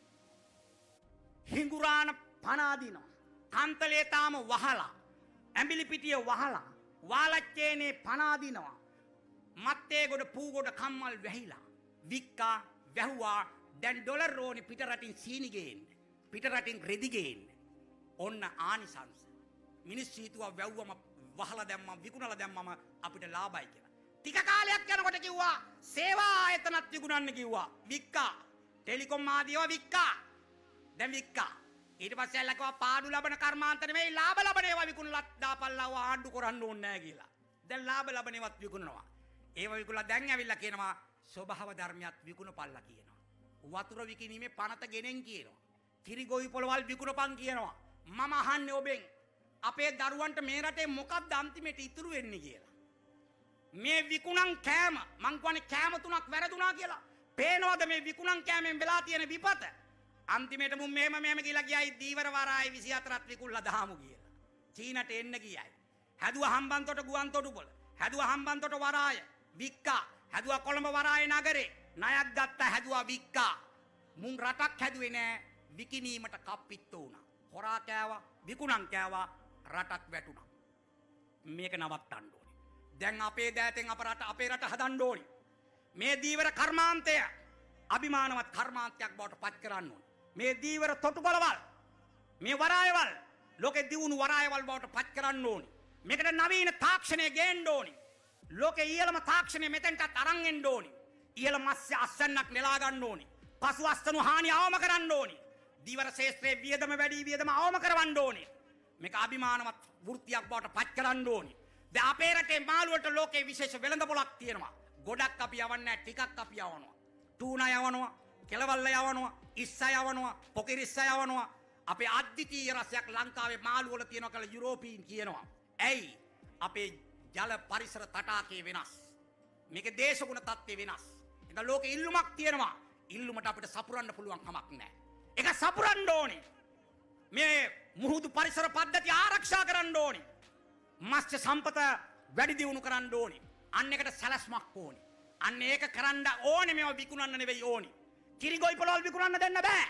හිඟුරාන පණ අදිනවා. කන්තලේ තාම වහලා. ඇඹිලි පිටිය වහලා. වාලච්චේනේ පණ අදිනවා. මත්තේ ගොඩ පූ ගොඩ කම්මල් වැහිලා. වික්කා වැහුවා දැන් ඩොලර් රෝනි පිට රටින් සීනි ගේන්න. පිට රටින් රෙදි ගේන්න. ඔන්න ආනිසංස. මිනිස්සු හිතුවා වැව්වම වහලා දැම්මම විකුණලා දැම්මම අපිට ලාභයි කියලා. ටික කාලයක් යනකොට කිව්වා සේවා ආයතනත් විකුණන්න කිව්වා. වික්කා. ටෙලිකොම් ආදියව වික්කා. දැන් වික්කා. ඊට පස්සේ ඇල්ලකවා පාඩු ලබන කර්මාන්ත නෙමෙයි ලාභ ලබන ඒවා විකුණලා දාපල්ලාව ආණ්ඩු කරන්න ඕනේ නැහැ කියලා. දැන් ලාභ ලබන ඒවාත් විකුණනවා. ඒව විකුණලා දැන් ඇවිල්ලා කියනවා ස්වභාව ධර්මයක් විකුණපල්ලා කියනවා. වතුර විකිණීමේ පනත ගෙනෙන් කියනවා. කිරිගොවි පොළවල් විකුණපන් කියනවා. මම අහන්නේ ඔබෙන් අපේ දරුවන්ට මේ රටේ මොකක්ද අන්තිමට ඉතුරු වෙන්නේ කියලා. මේ විකුණන් කෑම මං කියන්නේ කෑම තුනක් වැරදුනා කියලා. පේනවද මේ විකුණන් කෑමෙන් වෙලා තියෙන විපත? අන්තිමට මුන් මෙහෙම මෙහෙම කියලා ගියයි දීවර වරායි විසි හතරත් විකුණලා දාමු කියලා. චීනට එන්න ගියයි. හැදුවා හම්බන්තොට ගුවන්තොටුපොළ. හැදුවා හම්බන්තොට වරාය වික්කා. හැදුවා කොළඹ වරාය නගරේ. ණයක් ගත්තා හැදුවා වික්කා. මුන් රටක් හැදුවේ නෑ විකිණීමට කප්පිත්තෝ වුණා. හොරා කෑවා විකුණන් කෑවා රටක් වැටුණා. මේක නවත්තන්න ඕනේ. දැන් අපේ දෑතෙන් අප රට අපේ රට හදන්න ඕනේ. මේ දීවර කර්මාන්තය අභිමානවත් කර්මාන්තයක් බවට පත් කරන්න ඕනේ. මේ දීවර තොටුපළවල් මේ වරායවල් ලෝකේ දියුණු වරායවල් බවට පත් කරන්න ඕනේ. මේකට නවීන තාක්ෂණය ගේන්න ඕනේ. ලෝකේ ඊළම තාක්ෂණය මෙතෙන්ටත් අරන් එන්න ඕනේ. ඊළම මත්ස්‍ය අස්වැන්නක් නෙලා ගන්න ඕනේ. පසු අස්තනු හානි අවම කරන්න ඕනේ. දීවර ශේෂ්ත්‍රයේ වියදම වැඩි වියදම අවම කරවන්න ඕනේ. මේක අභිමානවත් වෘත්තියක් බවට පත් කරන්න ඕනේ. දැන් අපේ රටේ මාළුවට ලෝකේ විශේෂ වෙළඳ පොලක් තියෙනවා. ගොඩක් අපි යවන්නේ නැහැ ටිකක් අපි යවනවා. ටූනා යවනවා, කෙලවල්ල යවනවා, ඉස්ස යවනවා, පොකිරිස්ස යවනවා. අපේ අද්විතීය රසයක් ලංකාවේ මාළු වල තියෙනවා කියලා යුරෝපීන් කියනවා. ඇයි? අපේ ජල පරිසර තටාකය වෙනස්. මේකේ දේශගුණ තත්ත්වය වෙනස්. ඒක ලෝකේ ඉල්ලුමක් තියෙනවා. ඉල්ලුමට අපිට සපුරන්න පුළුවන් කමක් නැහැ. ඒක සපුරන්න ඕනේ. මේ මුහුදු පරිසර පද්ධතිය ආරක්ෂා කරන්න ඕනේ. මත්ස්‍ය සම්පත වැඩි දියුණු කරන්න ඕනේ. අන්න එකට සැලැස්මක් ඕනේ. අන්න ඒක කරන්න ඕනේ මේව විකුණන්න නෙවෙයි ඕනේ. කිරිගොයි පොළවල් විකුණන්න දෙන්න බෑ.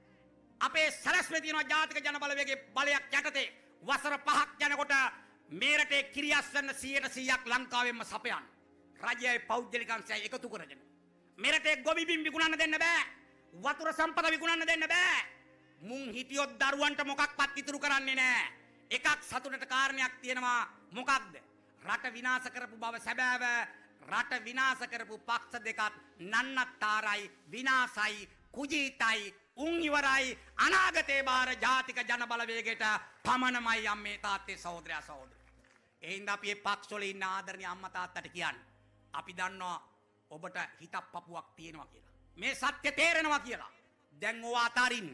අපේ සැලැස්මේ තියෙනවා ජාතික ජනබලවේගයේ බලයක් යටතේ වසර පහක් යනකොට මේ රටේ කිරියස්වන්න සීයට සීයක් ලංකාවෙන්ම සපයන්න. රජයයි පෞද්ගලිකංශයයි එකතු කරගෙන. මේ රටේ ගොවි බිම් විකුණන්න දෙන්න බෑ. වතුර සම්පත විකුණන්න දෙන්න බෑ. මුන් හිටියොත් දරුවන්ට මොකක්වත් ඉතුරු කරන්නේ නෑ. එකක් සතුටට කාරණයක් තියෙනවා මොකක්ද? රට විනාශ කරපු බව සැබෑව. රට විනාශ කරපු පක්ෂ දෙකත් නන්නත්තරයි විනාශයි කුජීතයි උන් ඉවරයි අනාගතේ බාර ජාතික ජන බලවේගයට පමණමයි අම්මේ තාත්තේ සහෝදරයා සහෝදරියෝ. ඒ හින්දා අපි මේ පක්ෂ වල ඉන්න ආදරණීය අම්මා තාත්තට කියන්නේ අපි දන්නවා ඔබට හිතක් පපුවක් තියෙනවා කියලා. මේ සත්‍ය තේරෙනවා කියලා. දැන් ඕවා අතාරින්න.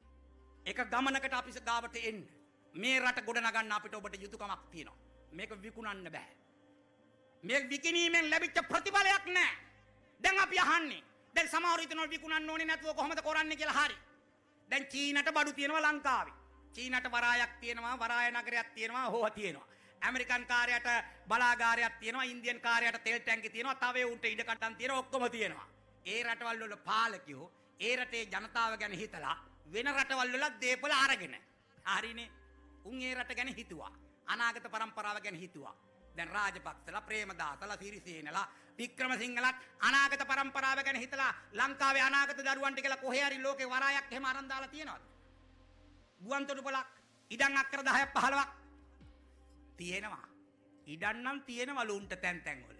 එක ගමනකට අපි ගාවට එන්න. මේ රට ගොඩනගන්න අපිට ඔබට යුතුයකමක් තියෙනවා. මේක විකුණන්න බෑ. මේ විකිණීමෙන් ලැබිච්ච ප්‍රතිඵලයක් නෑ. දැන් අපි අහන්නේ. දැන් සමහර හිතනවා විකුණන්න ඕනේ නැතුව කොහොමද කරන්නේ කියලා හරි. දැන් චීනට බඩු තියෙනවා ලංකාවේ. චීනට වරායක් තියෙනවා, වරාය නගරයක් තියෙනවා, හොව තියෙනවා. ඇමරිකන් කාර්යයට බලාගාරයක් තියෙනවා, ඉන්දියන් කාර්යයට තෙල් ටැංකි තියෙනවා, තව ඒ උන්ට ඉඩ කඩම් තියෙනවා, ඔක්කොම තියෙනවා. ඒ රටවල් වල පාලකයෝ ඒ රටේ ජනතාව ගැන හිතලා වෙන රටවල් වල දේපල අරගෙන. හරිනේ. උන් ඒ රට ගැන හිතුවා. අනාගත પરම්පරාව ගැන හිතුවා. දැන් රාජපක්ෂලා, ප්‍රේමදාසලා, සිරිසේනලා, වික්‍රමසිංහලත් අනාගත પરම්පරාව ගැන හිතලා ලංකාවේ අනාගත දරුවන්ට කියලා කොහේ හරි ලෝකේ වරායක් එහෙම අරන් දාලා තියෙනවද? ගුවන්තොටුපළක් ඉඩම් අක්කර දහයක් පහළොවක් තියෙනවා. ඉඩම් නම් තියෙනවලු උන්ට තැන් තැන් වල.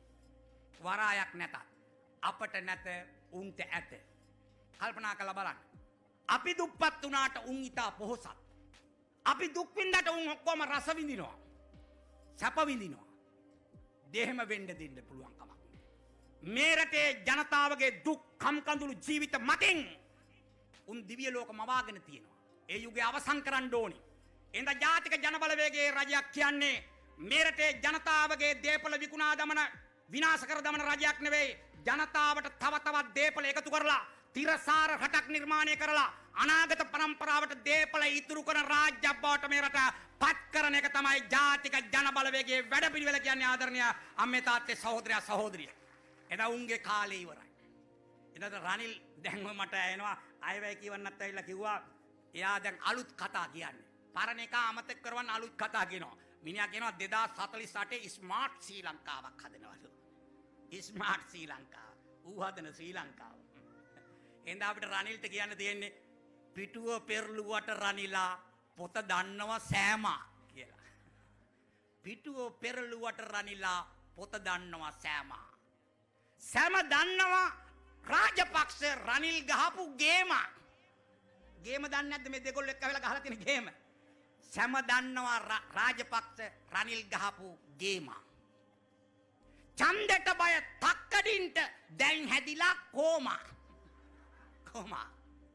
වරායක් නැතත් අපට නැත උන්ට ඇත. කල්පනා කරලා බලන්න. අපි දුප්පත් වුණාට උන් ඊට පොහොසත්. අපි දුක් විඳට උන් ඔක්කොම රස විඳිනවා. සැප විඳිනවා. දෙහෙම වෙන්න දෙන්න පුළුවන් කමක් නෑ. මේ රටේ ජනතාවගේ දුක් කම්කඳුළු ජීවිත මතින් උන් දිව්‍ය ලෝක මවාගෙන තියෙනවා. ඒ යුගය අවසන් කරන්න ඕනේ. එඳ ජාතික ජනබලවේගයේ රජයක් කියන්නේ මේ රටේ ජනතාවගේ දේපල විකුණා දමන විනාශ කර දමන රජයක් නෙවෙයි. ජනතාවට තව තවත් දේපල එකතු කරලා තිරසාර රටක් නිර්මාණය කරලා අනාගත પરම්පරාවට දේපල ඉතුරු කරන රාජ්‍යයක් බවට මේ රට පත් කරන එක තමයි ජාතික ජන බලවේගයේ වැඩපිළිවෙල කියන්නේ ආදරණීය අම්මේ තාත්තේ සහෝදරයා සහෝදරිය. එදා උන්ගේ කාලේ ඉවරයි. එදා රනිල් දැන්ව මට එනවා අයවැය කියවන්නත් ඇවිල්ලා කිව්වා එයා දැන් අලුත් කතා කියන්නේ. පරණ එක අමතක කරවන්න අලුත් කතා කියනවා. මිනිහා කියනවා දෙදාස් හතළිස් අටේ ස්මාර්ට් ශ්‍රී ලංකාවක් හදනවලු. ස්මාර්ට් ශ්‍රී ලංකාව. ඌ හදන ශ්‍රී ලංකාව. එහෙනම් අපිට රනිල්ට කියන්න තියෙන්නේ පිටුව පෙරළුවට රනිලා පොත දන්නවා සෑමා කියලා. පිටුව පෙරළුවට රනිලා පොත දන්නවා සෑමා. සෑම දන්නවා රාජපක්ෂ රනිල් ගහපු ගේම. ගේම දන්නේ නැද්ද මේ දෙකොල්ලෝ එක්ක වෙලා ගහලා තියෙන ගේම? සෑම දන්නවා රාජපක්ෂ රනිල් ගහපු ගේම. ඡන්දට බය තක්කඩින්ට දැන් හැදිලා කොමා. කොමා.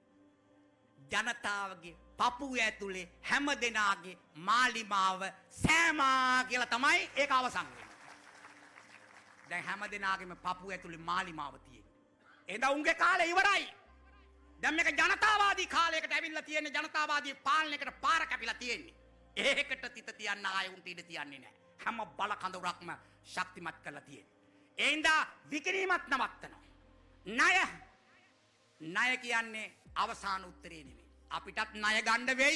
ජනතාවගේ පපුව ඇතුලේ හැම දෙනාගේ මාලිමාව සෑමා කියලා තමයි ඒක අවසන් වෙන්නේ. දැන් හැම දෙනාගේම පපුව ඇතුලේ මාලිමාව තියෙන්නේ. එදා උන්ගේ කාලේ ඉවරයි. දැන් මේක ජනතාවාදී කාලයකට ඇවිල්ලා තියෙන්නේ ජනතාවාදී පාලනයකට පාර කැපිලා තියෙන්නේ. ඒකට තිත තියන්න ආයෙ උන්ට ඉඩ තියන්නේ නැහැ. හැම බල කඳවුරක්ම ශක්තිමත් කරලා තියෙන්නේ. ඒ හින්දා විකිණීමත් නවත්තනවා. ණය ණය කියන්නේ අවසාන උත්තරේ නෙමෙයි. අපිටත් ණය ගන්න වෙයි.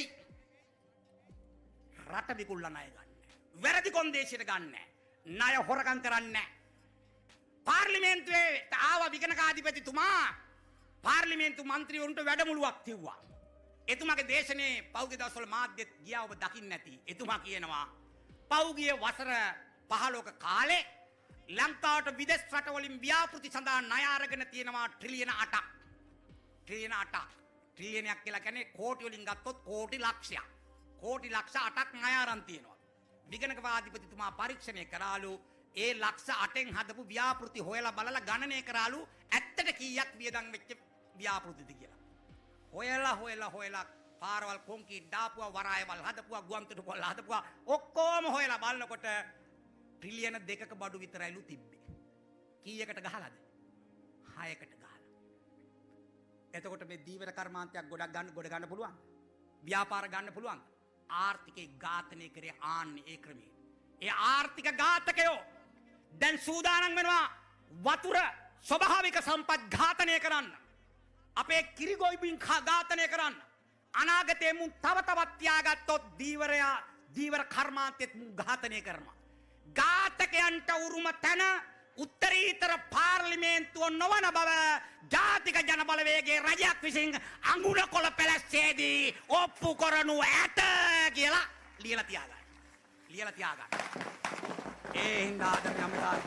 රට විකුල්ලා ණය ගන්න. වැරදි කොන්දේසියට ගන්න. ණය හොරකම් කරන්නේ. පාර්ලිමේන්තුවේ ආව විගණකාධිපතිතුමා පාර්ලිමේන්තු මන්ත්‍රීවරුන්ට වැඩමුළුවක් තිව්වා. එතුමාගේ දේශනේ පෞද්ගලික දවස්වල මාධ්‍යෙත් ගියා ඔබ දකින්න නැති. එතුමා කියනවා පෞද්ගලික වසර පහළොවක කාලේ ලංකාවට විදේශ රටවලින් ව්‍යාපෘති සඳහා ණය අරගෙන තියෙනවා ට්‍රිලියන අටක්. ට්‍රිලියන අටක්. ට්‍රිලියනයක් කියලා කියන්නේ කෝටි වලින් ගත්තොත් කෝටි ලක්ෂයක්. කෝටි ලක්ෂ අටක් ණය අරන් තියෙනවා. විගණකවාධිපතිතුමා පරීක්ෂණය කරාලු ඒ ලක්ෂ අටෙන් හදපු ව්‍යාපෘති හොයලා බලලා ගණනය කරාලු ඇත්තට කීයක් වියදම් වෙච්ච ව්‍යාපෘතිද කියලා. හොයලා හොයලා හොයලා පාරවල් කොන්ක්‍රීට් දාපුවා වරායවල් හදපුවා ගුවන්තොටුපොළ හදපුවා ඔක්කොම හොයලා බලනකොට ට්‍රිලියන දෙකක බඩු විතරයිලු තිබ්බේ. කීයකට ගහලාද? හයකට ගහලා. එතකොට මේ දීවර කර්මාන්තයක් ගොඩක් ගන්න ගොඩ ගන්න පුළුවන්. ව්‍යාපාර ගන්න පුළුවන්. ආර්ථිකේ ඝාතනය කරේ ආන්නේ ඒ ක්‍රමයේ. ඒ ආර්ථික ඝාතකයෝ දැන් සූදානම් වෙනවා වතුර ස්වභාවික සම්පත් ඝාතනය කරන්න. අපේ කිරිගොයිබින් ඝාතනය කරන්න. අනාගතේ මුන් තව තවත් තියාගත්තොත් දීවරයා දීවර කර්මාන්තෙත් මුන් ඝාතනය කරනවා. ඝාතකයන්ට උරුම තැන උත්තරීතර පාර්ලිමේන්තුව නොවන බව ජාතික ජන බලවේගයේ රජයක් විසින් අඟුල කොළ පැලැස්සේදී ඔප්පු කරනු ඇත කියලා ලියලා තියාගන්න. ලියලා තියාගන්න. ඒ හින්දා අද යමදායි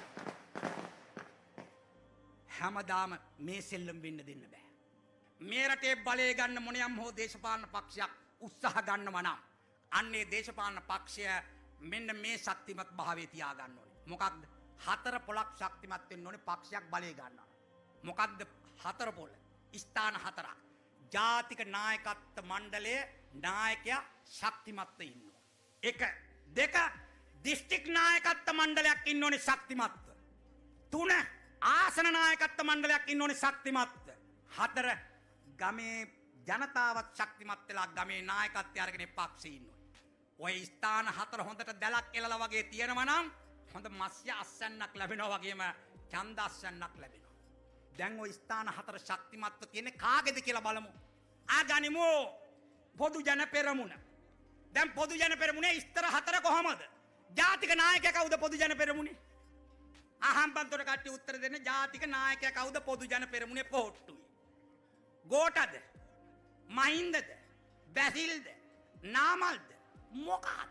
හැමදාම මේ සෙල්ලම් වෙන්න දෙන්න බෑ. මේ රටේ බලය ගන්න මොනියම් හෝ දේශපාලන පක්ෂයක් උත්සාහ ගන්නවා නම් අන්නේ දේශපාලන පක්ෂය මෙන්න මේ ශක්තිමත් භාවය තියා ගන්න ඕනේ. මොකක්ද? හතර පොලක් ශක්තිමත් වෙන්න ඕනේ පක්ෂයක් බලය ගන්නවා. මොකක්ද හතර පොල? ස්ථාන හතරක්. ජාතික නායකත්ව මණ්ඩලයේ නායකයා ශක්තිමත්ව ඉන්නවා. එක දෙක දිස්ත්‍රික් නායකත්ව මණ්ඩලයක් ඉන්න ඕනේ ශක්තිමත්ව. තුන ආසන නායකත්ව මණ්ඩලයක් ඉන්න ඕනේ ශක්තිමත්ව. හතර ගමේ ජනතාවත් ශක්තිමත් වෙලා ගමේ නායකත්වය අරගෙන පක්ෂේ ඉන්න ඕනේ. ඔය ස්ථාන හතර හොඳට දැලක් එලලා වගේ තියෙනවා නම් හොඳ මස්ය අස්සන්නක් ලැබෙනවා වගේම ඡන්ද අස්සන්නක් ලැබෙනවා. දැන් ওই ස්ථාන හතර ශක්තිමත්ව තියෙන්නේ කාගේද කියලා බලමු. ආ ගනිමු පොදු ජන පෙරමුණ. දැන් පොදු ජන පෙරමුණේ ස්තර හතර කොහමද? ජාතික නායකයා කවුද පොදු ජන පෙරමුණේ? අහම්බන්තොට කට්ටිය උත්තර දෙන්න. ජාතික නායකයා කවුද පොදු ජන පෙරමුණේ? පොට්ටුයි. ගෝඨද? මහින්දද? බැසිල්ද? නාමල්ද? මොකක්ද?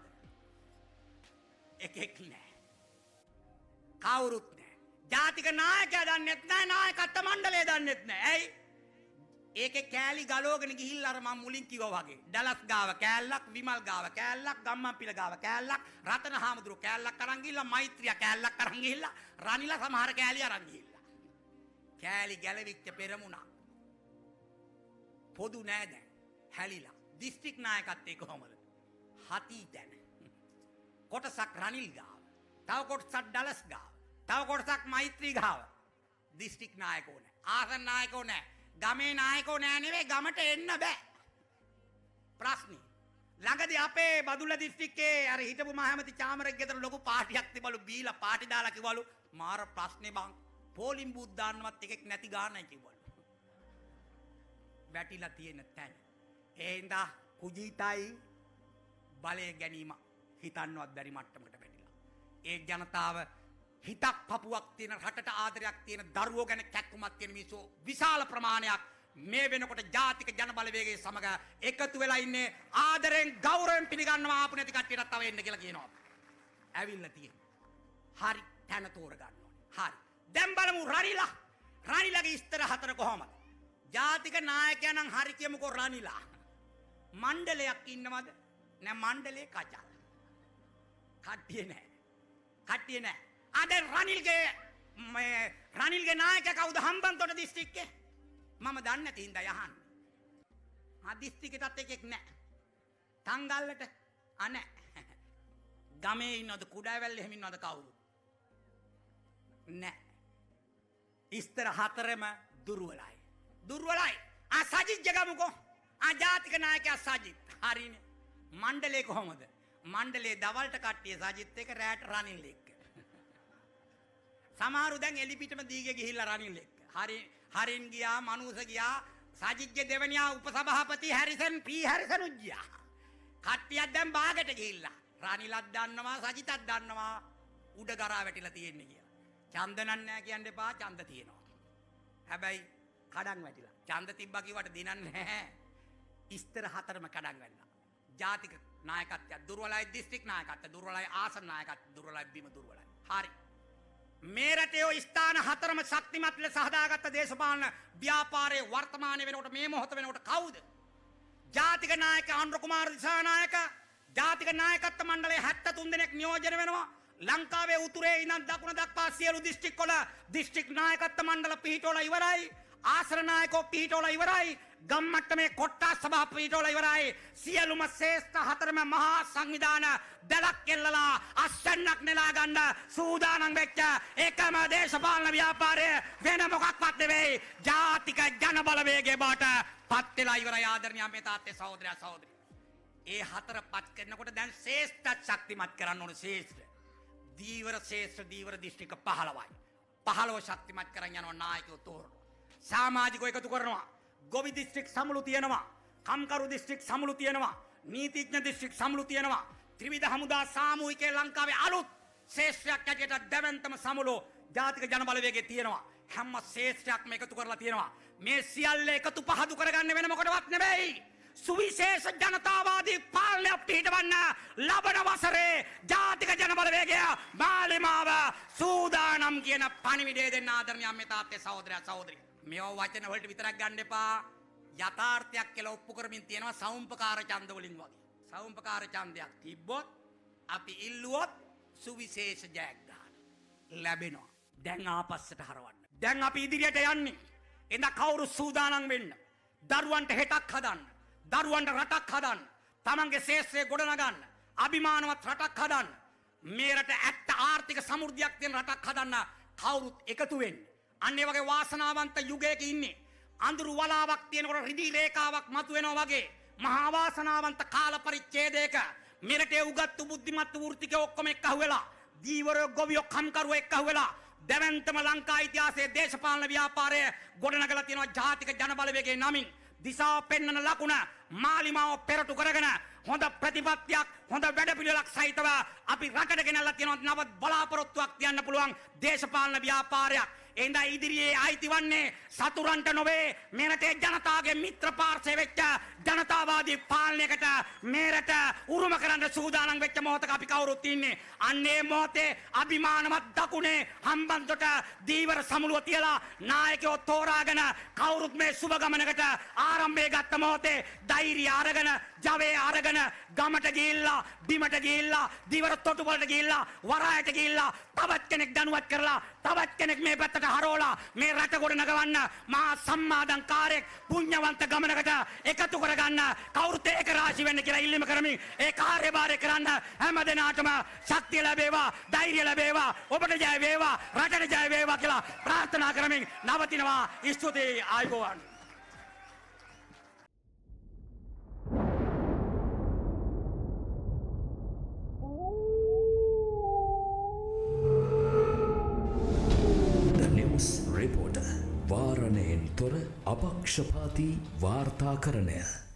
එකෙක් නෑ. කවුරුත් නෑ. ජාතික නායකයා දන්නෙත් නෑ, නායකත්ව මණ්ඩලය දන්නෙත් නෑ. ඇයි? ඒකේ කෑලි ගලෝගෙන ගිහිල්ලා අර මම මුලින් කිව්වා වගේ ඩලස් ගාව කෑල්ලක්, විමල් ගාව කෑල්ලක්, ගම්මන්පිල ගාව කෑල්ලක්, රතන හාමුදුරු කෑල්ලක් අරන් ගිහිල්ලා, මෛත්‍රිය කෑල්ලක් අරන් ගිහිල්ලා, රනිලා සමහර කෑලි අරන් ගිහිල්ලා. කෑලි ගැලවිච්ච පෙරමුණක්. පොදු නෑ දැන්. හැලිලා. දිස්ත්‍රික් නායකත්වයේ කොහමද? හති දැන. කොටසක් රනිල් ගාව. තව කොටසක් ඩලස් ගාව. තව කොටසක් මෛත්‍රී ගාව. දිස්ත්‍රික් නායකෝ නෑ. ආසන නායකෝ නෑ. ගමේ නායකෝ නෑ නෙවෙයි, ගමට එන්න බෑ. ප්‍රශ්නේ ළඟදී අපේ බදුල්ල දිස්ත්‍රික්කේ අර හිටපු මහමැති චාමරෙක් ගෙදර ලොකු පාටියක් තිබලු. බීලා පාටි දාලා කිව්වලු මාර ප්‍රශ්නේ බං පෝලිම් බූත් දාන්නවත් එකෙක් නැති ගානයි කිව්වලු. වැටිලා තියෙන තැන. ඒ හින්දා කුජීතයි බලය ගැනීම හිතන්නවත් බැරි මට්ටමකට වැටිලා. ඒ ජනතාව හිතක් පපුවක් තියෙන රටට ආදරයක් තියෙන දරුවෝ ගැන කැක්කුමක් තියෙන මිනිස්සු විශාල ප්‍රමාණයක් මේ වෙනකොට ජාතික ජන බලවේගයේ සමග එකතු වෙලා ඉන්නේ ආදරෙන් ගෞරවයෙන් පිළිගන්නවා ආපු නැති කට්ටියටත් තව එන්න කියලා කියනවා. ඇවිල්ලා තියෙන්නේ. හරි තැන තෝර ගන්න ඕනේ. හරි. දැන් බලමු රනිලා. රනිලාගේ ඉස්තර හතර කොහමද? ජාතික නායකයා නම් හරි කියමුකෝ රනිලා. මණ්ඩලයක් ඉන්නවද? නෑ මණ්ඩලේ කචල්. කට්ටිය නෑ. කට්ටිය නෑ. අද රනිල්ගේ මේ රනිල්ගේ නායකයා කවුද හම්බන්තොට දිස්ත්‍රික්කේ? මම දන්නේ නැති හින්දා යහන්නේ. ආ දිස්ත්‍රික්කෙටත් එකෙක් නෑ. තංගල්ලට ආ නෑ. ගමේ ඉන්නවද කුඩාවැල්ලේ එහෙම ඉන්නවද කවුරු? නෑ. ඉස්තර හතරම දුර්වලයි. දුර්වලයි. ආ සජිත් ජගමුකෝ. ආ ජාතික නායකයා සජිත්. හරිනේ. මණ්ඩලේ කොහමද? මණ්ඩලේ දවල්ට කට්ටිය සජිත් එක රැට රනිල් එක්ක. සමහරු දැන් එලිපිටම දීගේ ගිහිල්ලා රනිල් එක්ක. හරි හරින් ගියා මනුස ගියා සජිත්ගේ දෙවනියා උපසභාපති හැරිසන් පී හැරිසන් උජ්ජා. කට්ටියක් දැන් බාගට ගිහිල්ලා. රනිලත් දන්නවා සජිතත් දන්නවා උඩ ගරා වැටිලා තියෙන්නේ කියලා. ඡන්ද නෑ කියන්න එපා ඡන්ද තියෙනවා. හැබැයි කඩන් වැටිලා. ඡන්ද තිබ්බා කිව්වට දිනන්නේ නැහැ. ඉස්තර හතරම කඩන් වැටලා. ජාතික නායකත්වය දුර්වලයි දිස්ත්‍රික් නායකත්වය දුර්වලයි ආසන නායකත්වය දුර්වලයි බිම දුර්වලයි. හරි. මේ රටේ ඔය ස්ථාන හතරම ශක්තිමත් ලෙස හදාගත්ත දේශපාලන ව්‍යාපාරයේ වර්තමානයේ වෙනකොට මේ මොහොත වෙනකොට කවුද? ජාතික නායක ආන්ද්‍ර කුමාර දිසානායක ජාතික නායකත්ව මණ්ඩලයේ හැත්තෑ තුන් දෙනෙක් නියෝජනය වෙනවා. ලංකාවේ උතුරේ ඉඳන් දකුණ දක්වා සියලු දිස්ත්‍රික්වල දිස්ත්‍රික් නායකත්ව මණ්ඩල පිහිටවල ඉවරයි. ආසන නායකෝ පිහිටවල ඉවරයි. ගම් මට්ටමේ කොට්ටාස් සභා පිහිටවල ඉවරයි. සියලුම ශ්‍රේෂ්ඨ හතරම මහා සංවිධාන දැලක් කෙල්ලලා අස්සන්නක් නෙලා ගන්න සූදානම් වෙච්ච එකම දේශපාලන ව්‍යාපාරය වෙන මොකක්වත් නෙවෙයි ජාතික ජන බලවේගයේ බාට පත් වෙලා ඉවරයි ආදරණීය මේ තාත්තේ සහෝදරයා සහෝදරිය. ඒ හතර පත් කරනකොට දැන් ශ්‍රේෂ්ඨ ශක්තිමත් කරන්න ඕන ශ්‍රේෂ්ඨ. දීවර ශ්‍රේෂ්ඨ දීවර දිස්ත්‍රික්ක පහළොවයි. පහළොව ශක්තිමත් කරන් යනවා නායකයෝ තෝරනවා. සමාජිකව එකතු කරනවා. ගොවි දිස්ත්‍රික් සමුළු තියෙනවා. කම්කරු දිස්ත්‍රික් සමුළු තියෙනවා. නීතිඥ දිස්ත්‍රික් සමුළු තියෙනවා. ත්‍රිවිධ හමුදා සාමූහිකයේ ලංකාවේ අලුත් ශ්‍රේෂ්ඨයක් ඇටියට දැවැන්තම සමුළු ජාතික ජන බලවේගයේ තියෙනවා. හැම ශ්‍රේෂ්ඨයක්ම එකතු කරලා තියෙනවා. මේ සියල්ල එකතු පහදු කරගන්න වෙන මොකටවත් නෙවෙයි. සුවිශේෂ ජනතාවාදී පාලනයක් පිහිටවන්න ලබන වසරේ ජාතික ජන බලවේගය මාලිමාව සූදානම් කියන පණිවිඩය දෙන්න ආදරණීය අම්මේ තාත්තේ සහෝදරයා සහෝදරිය. මේව වචන වලට විතරක් ගන්න එපා. යථාර්ථයක් කියලා ඔප්පු කරමින් තියෙනවා සෞම්පකාර ඡන්ද වලින් වගේ. සෞම්පකාර ඡන්දයක් තිබ්බොත් අපි ඉල්ලුවොත් සුවිශේෂ ජයග්‍රහණ ලැබෙනවා. දැන් ආපස්සට හරවන්න. දැන් අපි ඉදිරියට යන්නේ. එඳ කවුරු සූදානම් වෙන්න. දරුවන්ට හෙටක් හදන්න. දරුවන්ට රටක් හදන්න. තමන්ගේ ශේෂ්ත්‍රය ගොඩනගන්න. අභිමානවත් රටක් හදන්න. මේ රට ඇත්ත ආර්ථික සමෘද්ධියක් තියෙන රටක් හදන්න කවුරුත් එකතු වෙන්න. අන්න ඒ වගේ වාසනාවන්ත යුගයක ඉන්නේ. අඳුරු වලාවක් තියෙනකොට රිදී රේඛාවක් මතුවෙනවා වගේ මහා වාසනාවන්ත කාල පරිච්ඡේදයක මෙරටේ උගත්තු බුද්ධිමත් වෘත්තිකයෝ ඔක්කොම එක්කහුවෙලා දීවරයෝ ගොවියෝ කම්කරුවෝ එක්කහුවෙලා දැවැන්තම ලංකා ඉතිහාසයේ දේශපාලන ව්‍යාපාරය ගොඩනගලා තියෙනවා ජාතික ජන බලවේගයේ නමින්. දිසාව පෙන්වන ලකුණ මාලිමාව පෙරටු කරගෙන හොඳ ප්‍රතිපත්තියක් හොඳ වැඩපිළිවෙලක් සහිතව අපි රටට ගෙනල්ලා තියෙනවා නව බලාපොරොත්තුවක් තියන්න පුළුවන් දේශපාලන ව්‍යාපාරයක්. එඳා ඉදිරියේ අයිති වන්නේ සතුරන්ට නොවේ මේ රටේ ජනතාවගේ මිත්‍ර පාර්ශ්වය වෙච්ච ජනතාවාදී පාලනයකට මේ රට උරුම කරන්න සූදානම් වෙච්ච මොහොතක අපි කවුරුත් ඉන්නේ. අන්නේ මොහොතේ අභිමානවත් දකුණේ හම්බන්තොට දීවර සමුළුව තියලා නායකයෝ තෝරාගෙන කවුරුත් මේ සුබ ගමනකට ආරම්භය ගත්ත මොහොතේ ධෛර්යය අරගෙන ජවය අරගෙන ගමට ගිහිල්ලා බිමට ගිහිල්ලා දීවර තොටුපළට ගිහිල්ලා වරායට ගිහිල්ලා තවත් කෙනෙක් දනුවත් කරලා තවත් කෙනෙක් මේ පැත්තට හරවලා මේ රට ගොඩ නගවන්න මහා සම්මාදන්කාරයෙක් පුණ්‍යවන්ත ගමනකට එකතු කරගන්න කවුරුත් ඒක රාශි වෙන්න කියලා ඉල්ලීම කරමින් ඒ කාර්යභාරය කරන්න හැම දිනාටම ශක්තිය ලැබේවා ධෛර්යය ලැබේවා ඔබට ජය වේවා රටට ජය වේවා කියලා ප්‍රාර්ථනා කරමින් නවතිනවා. ස්තුතියි. ආයුබෝවන්. රිපෝටර් වාරණයෙන් තොර අපක්ෂපාතී වාර්තාකරණය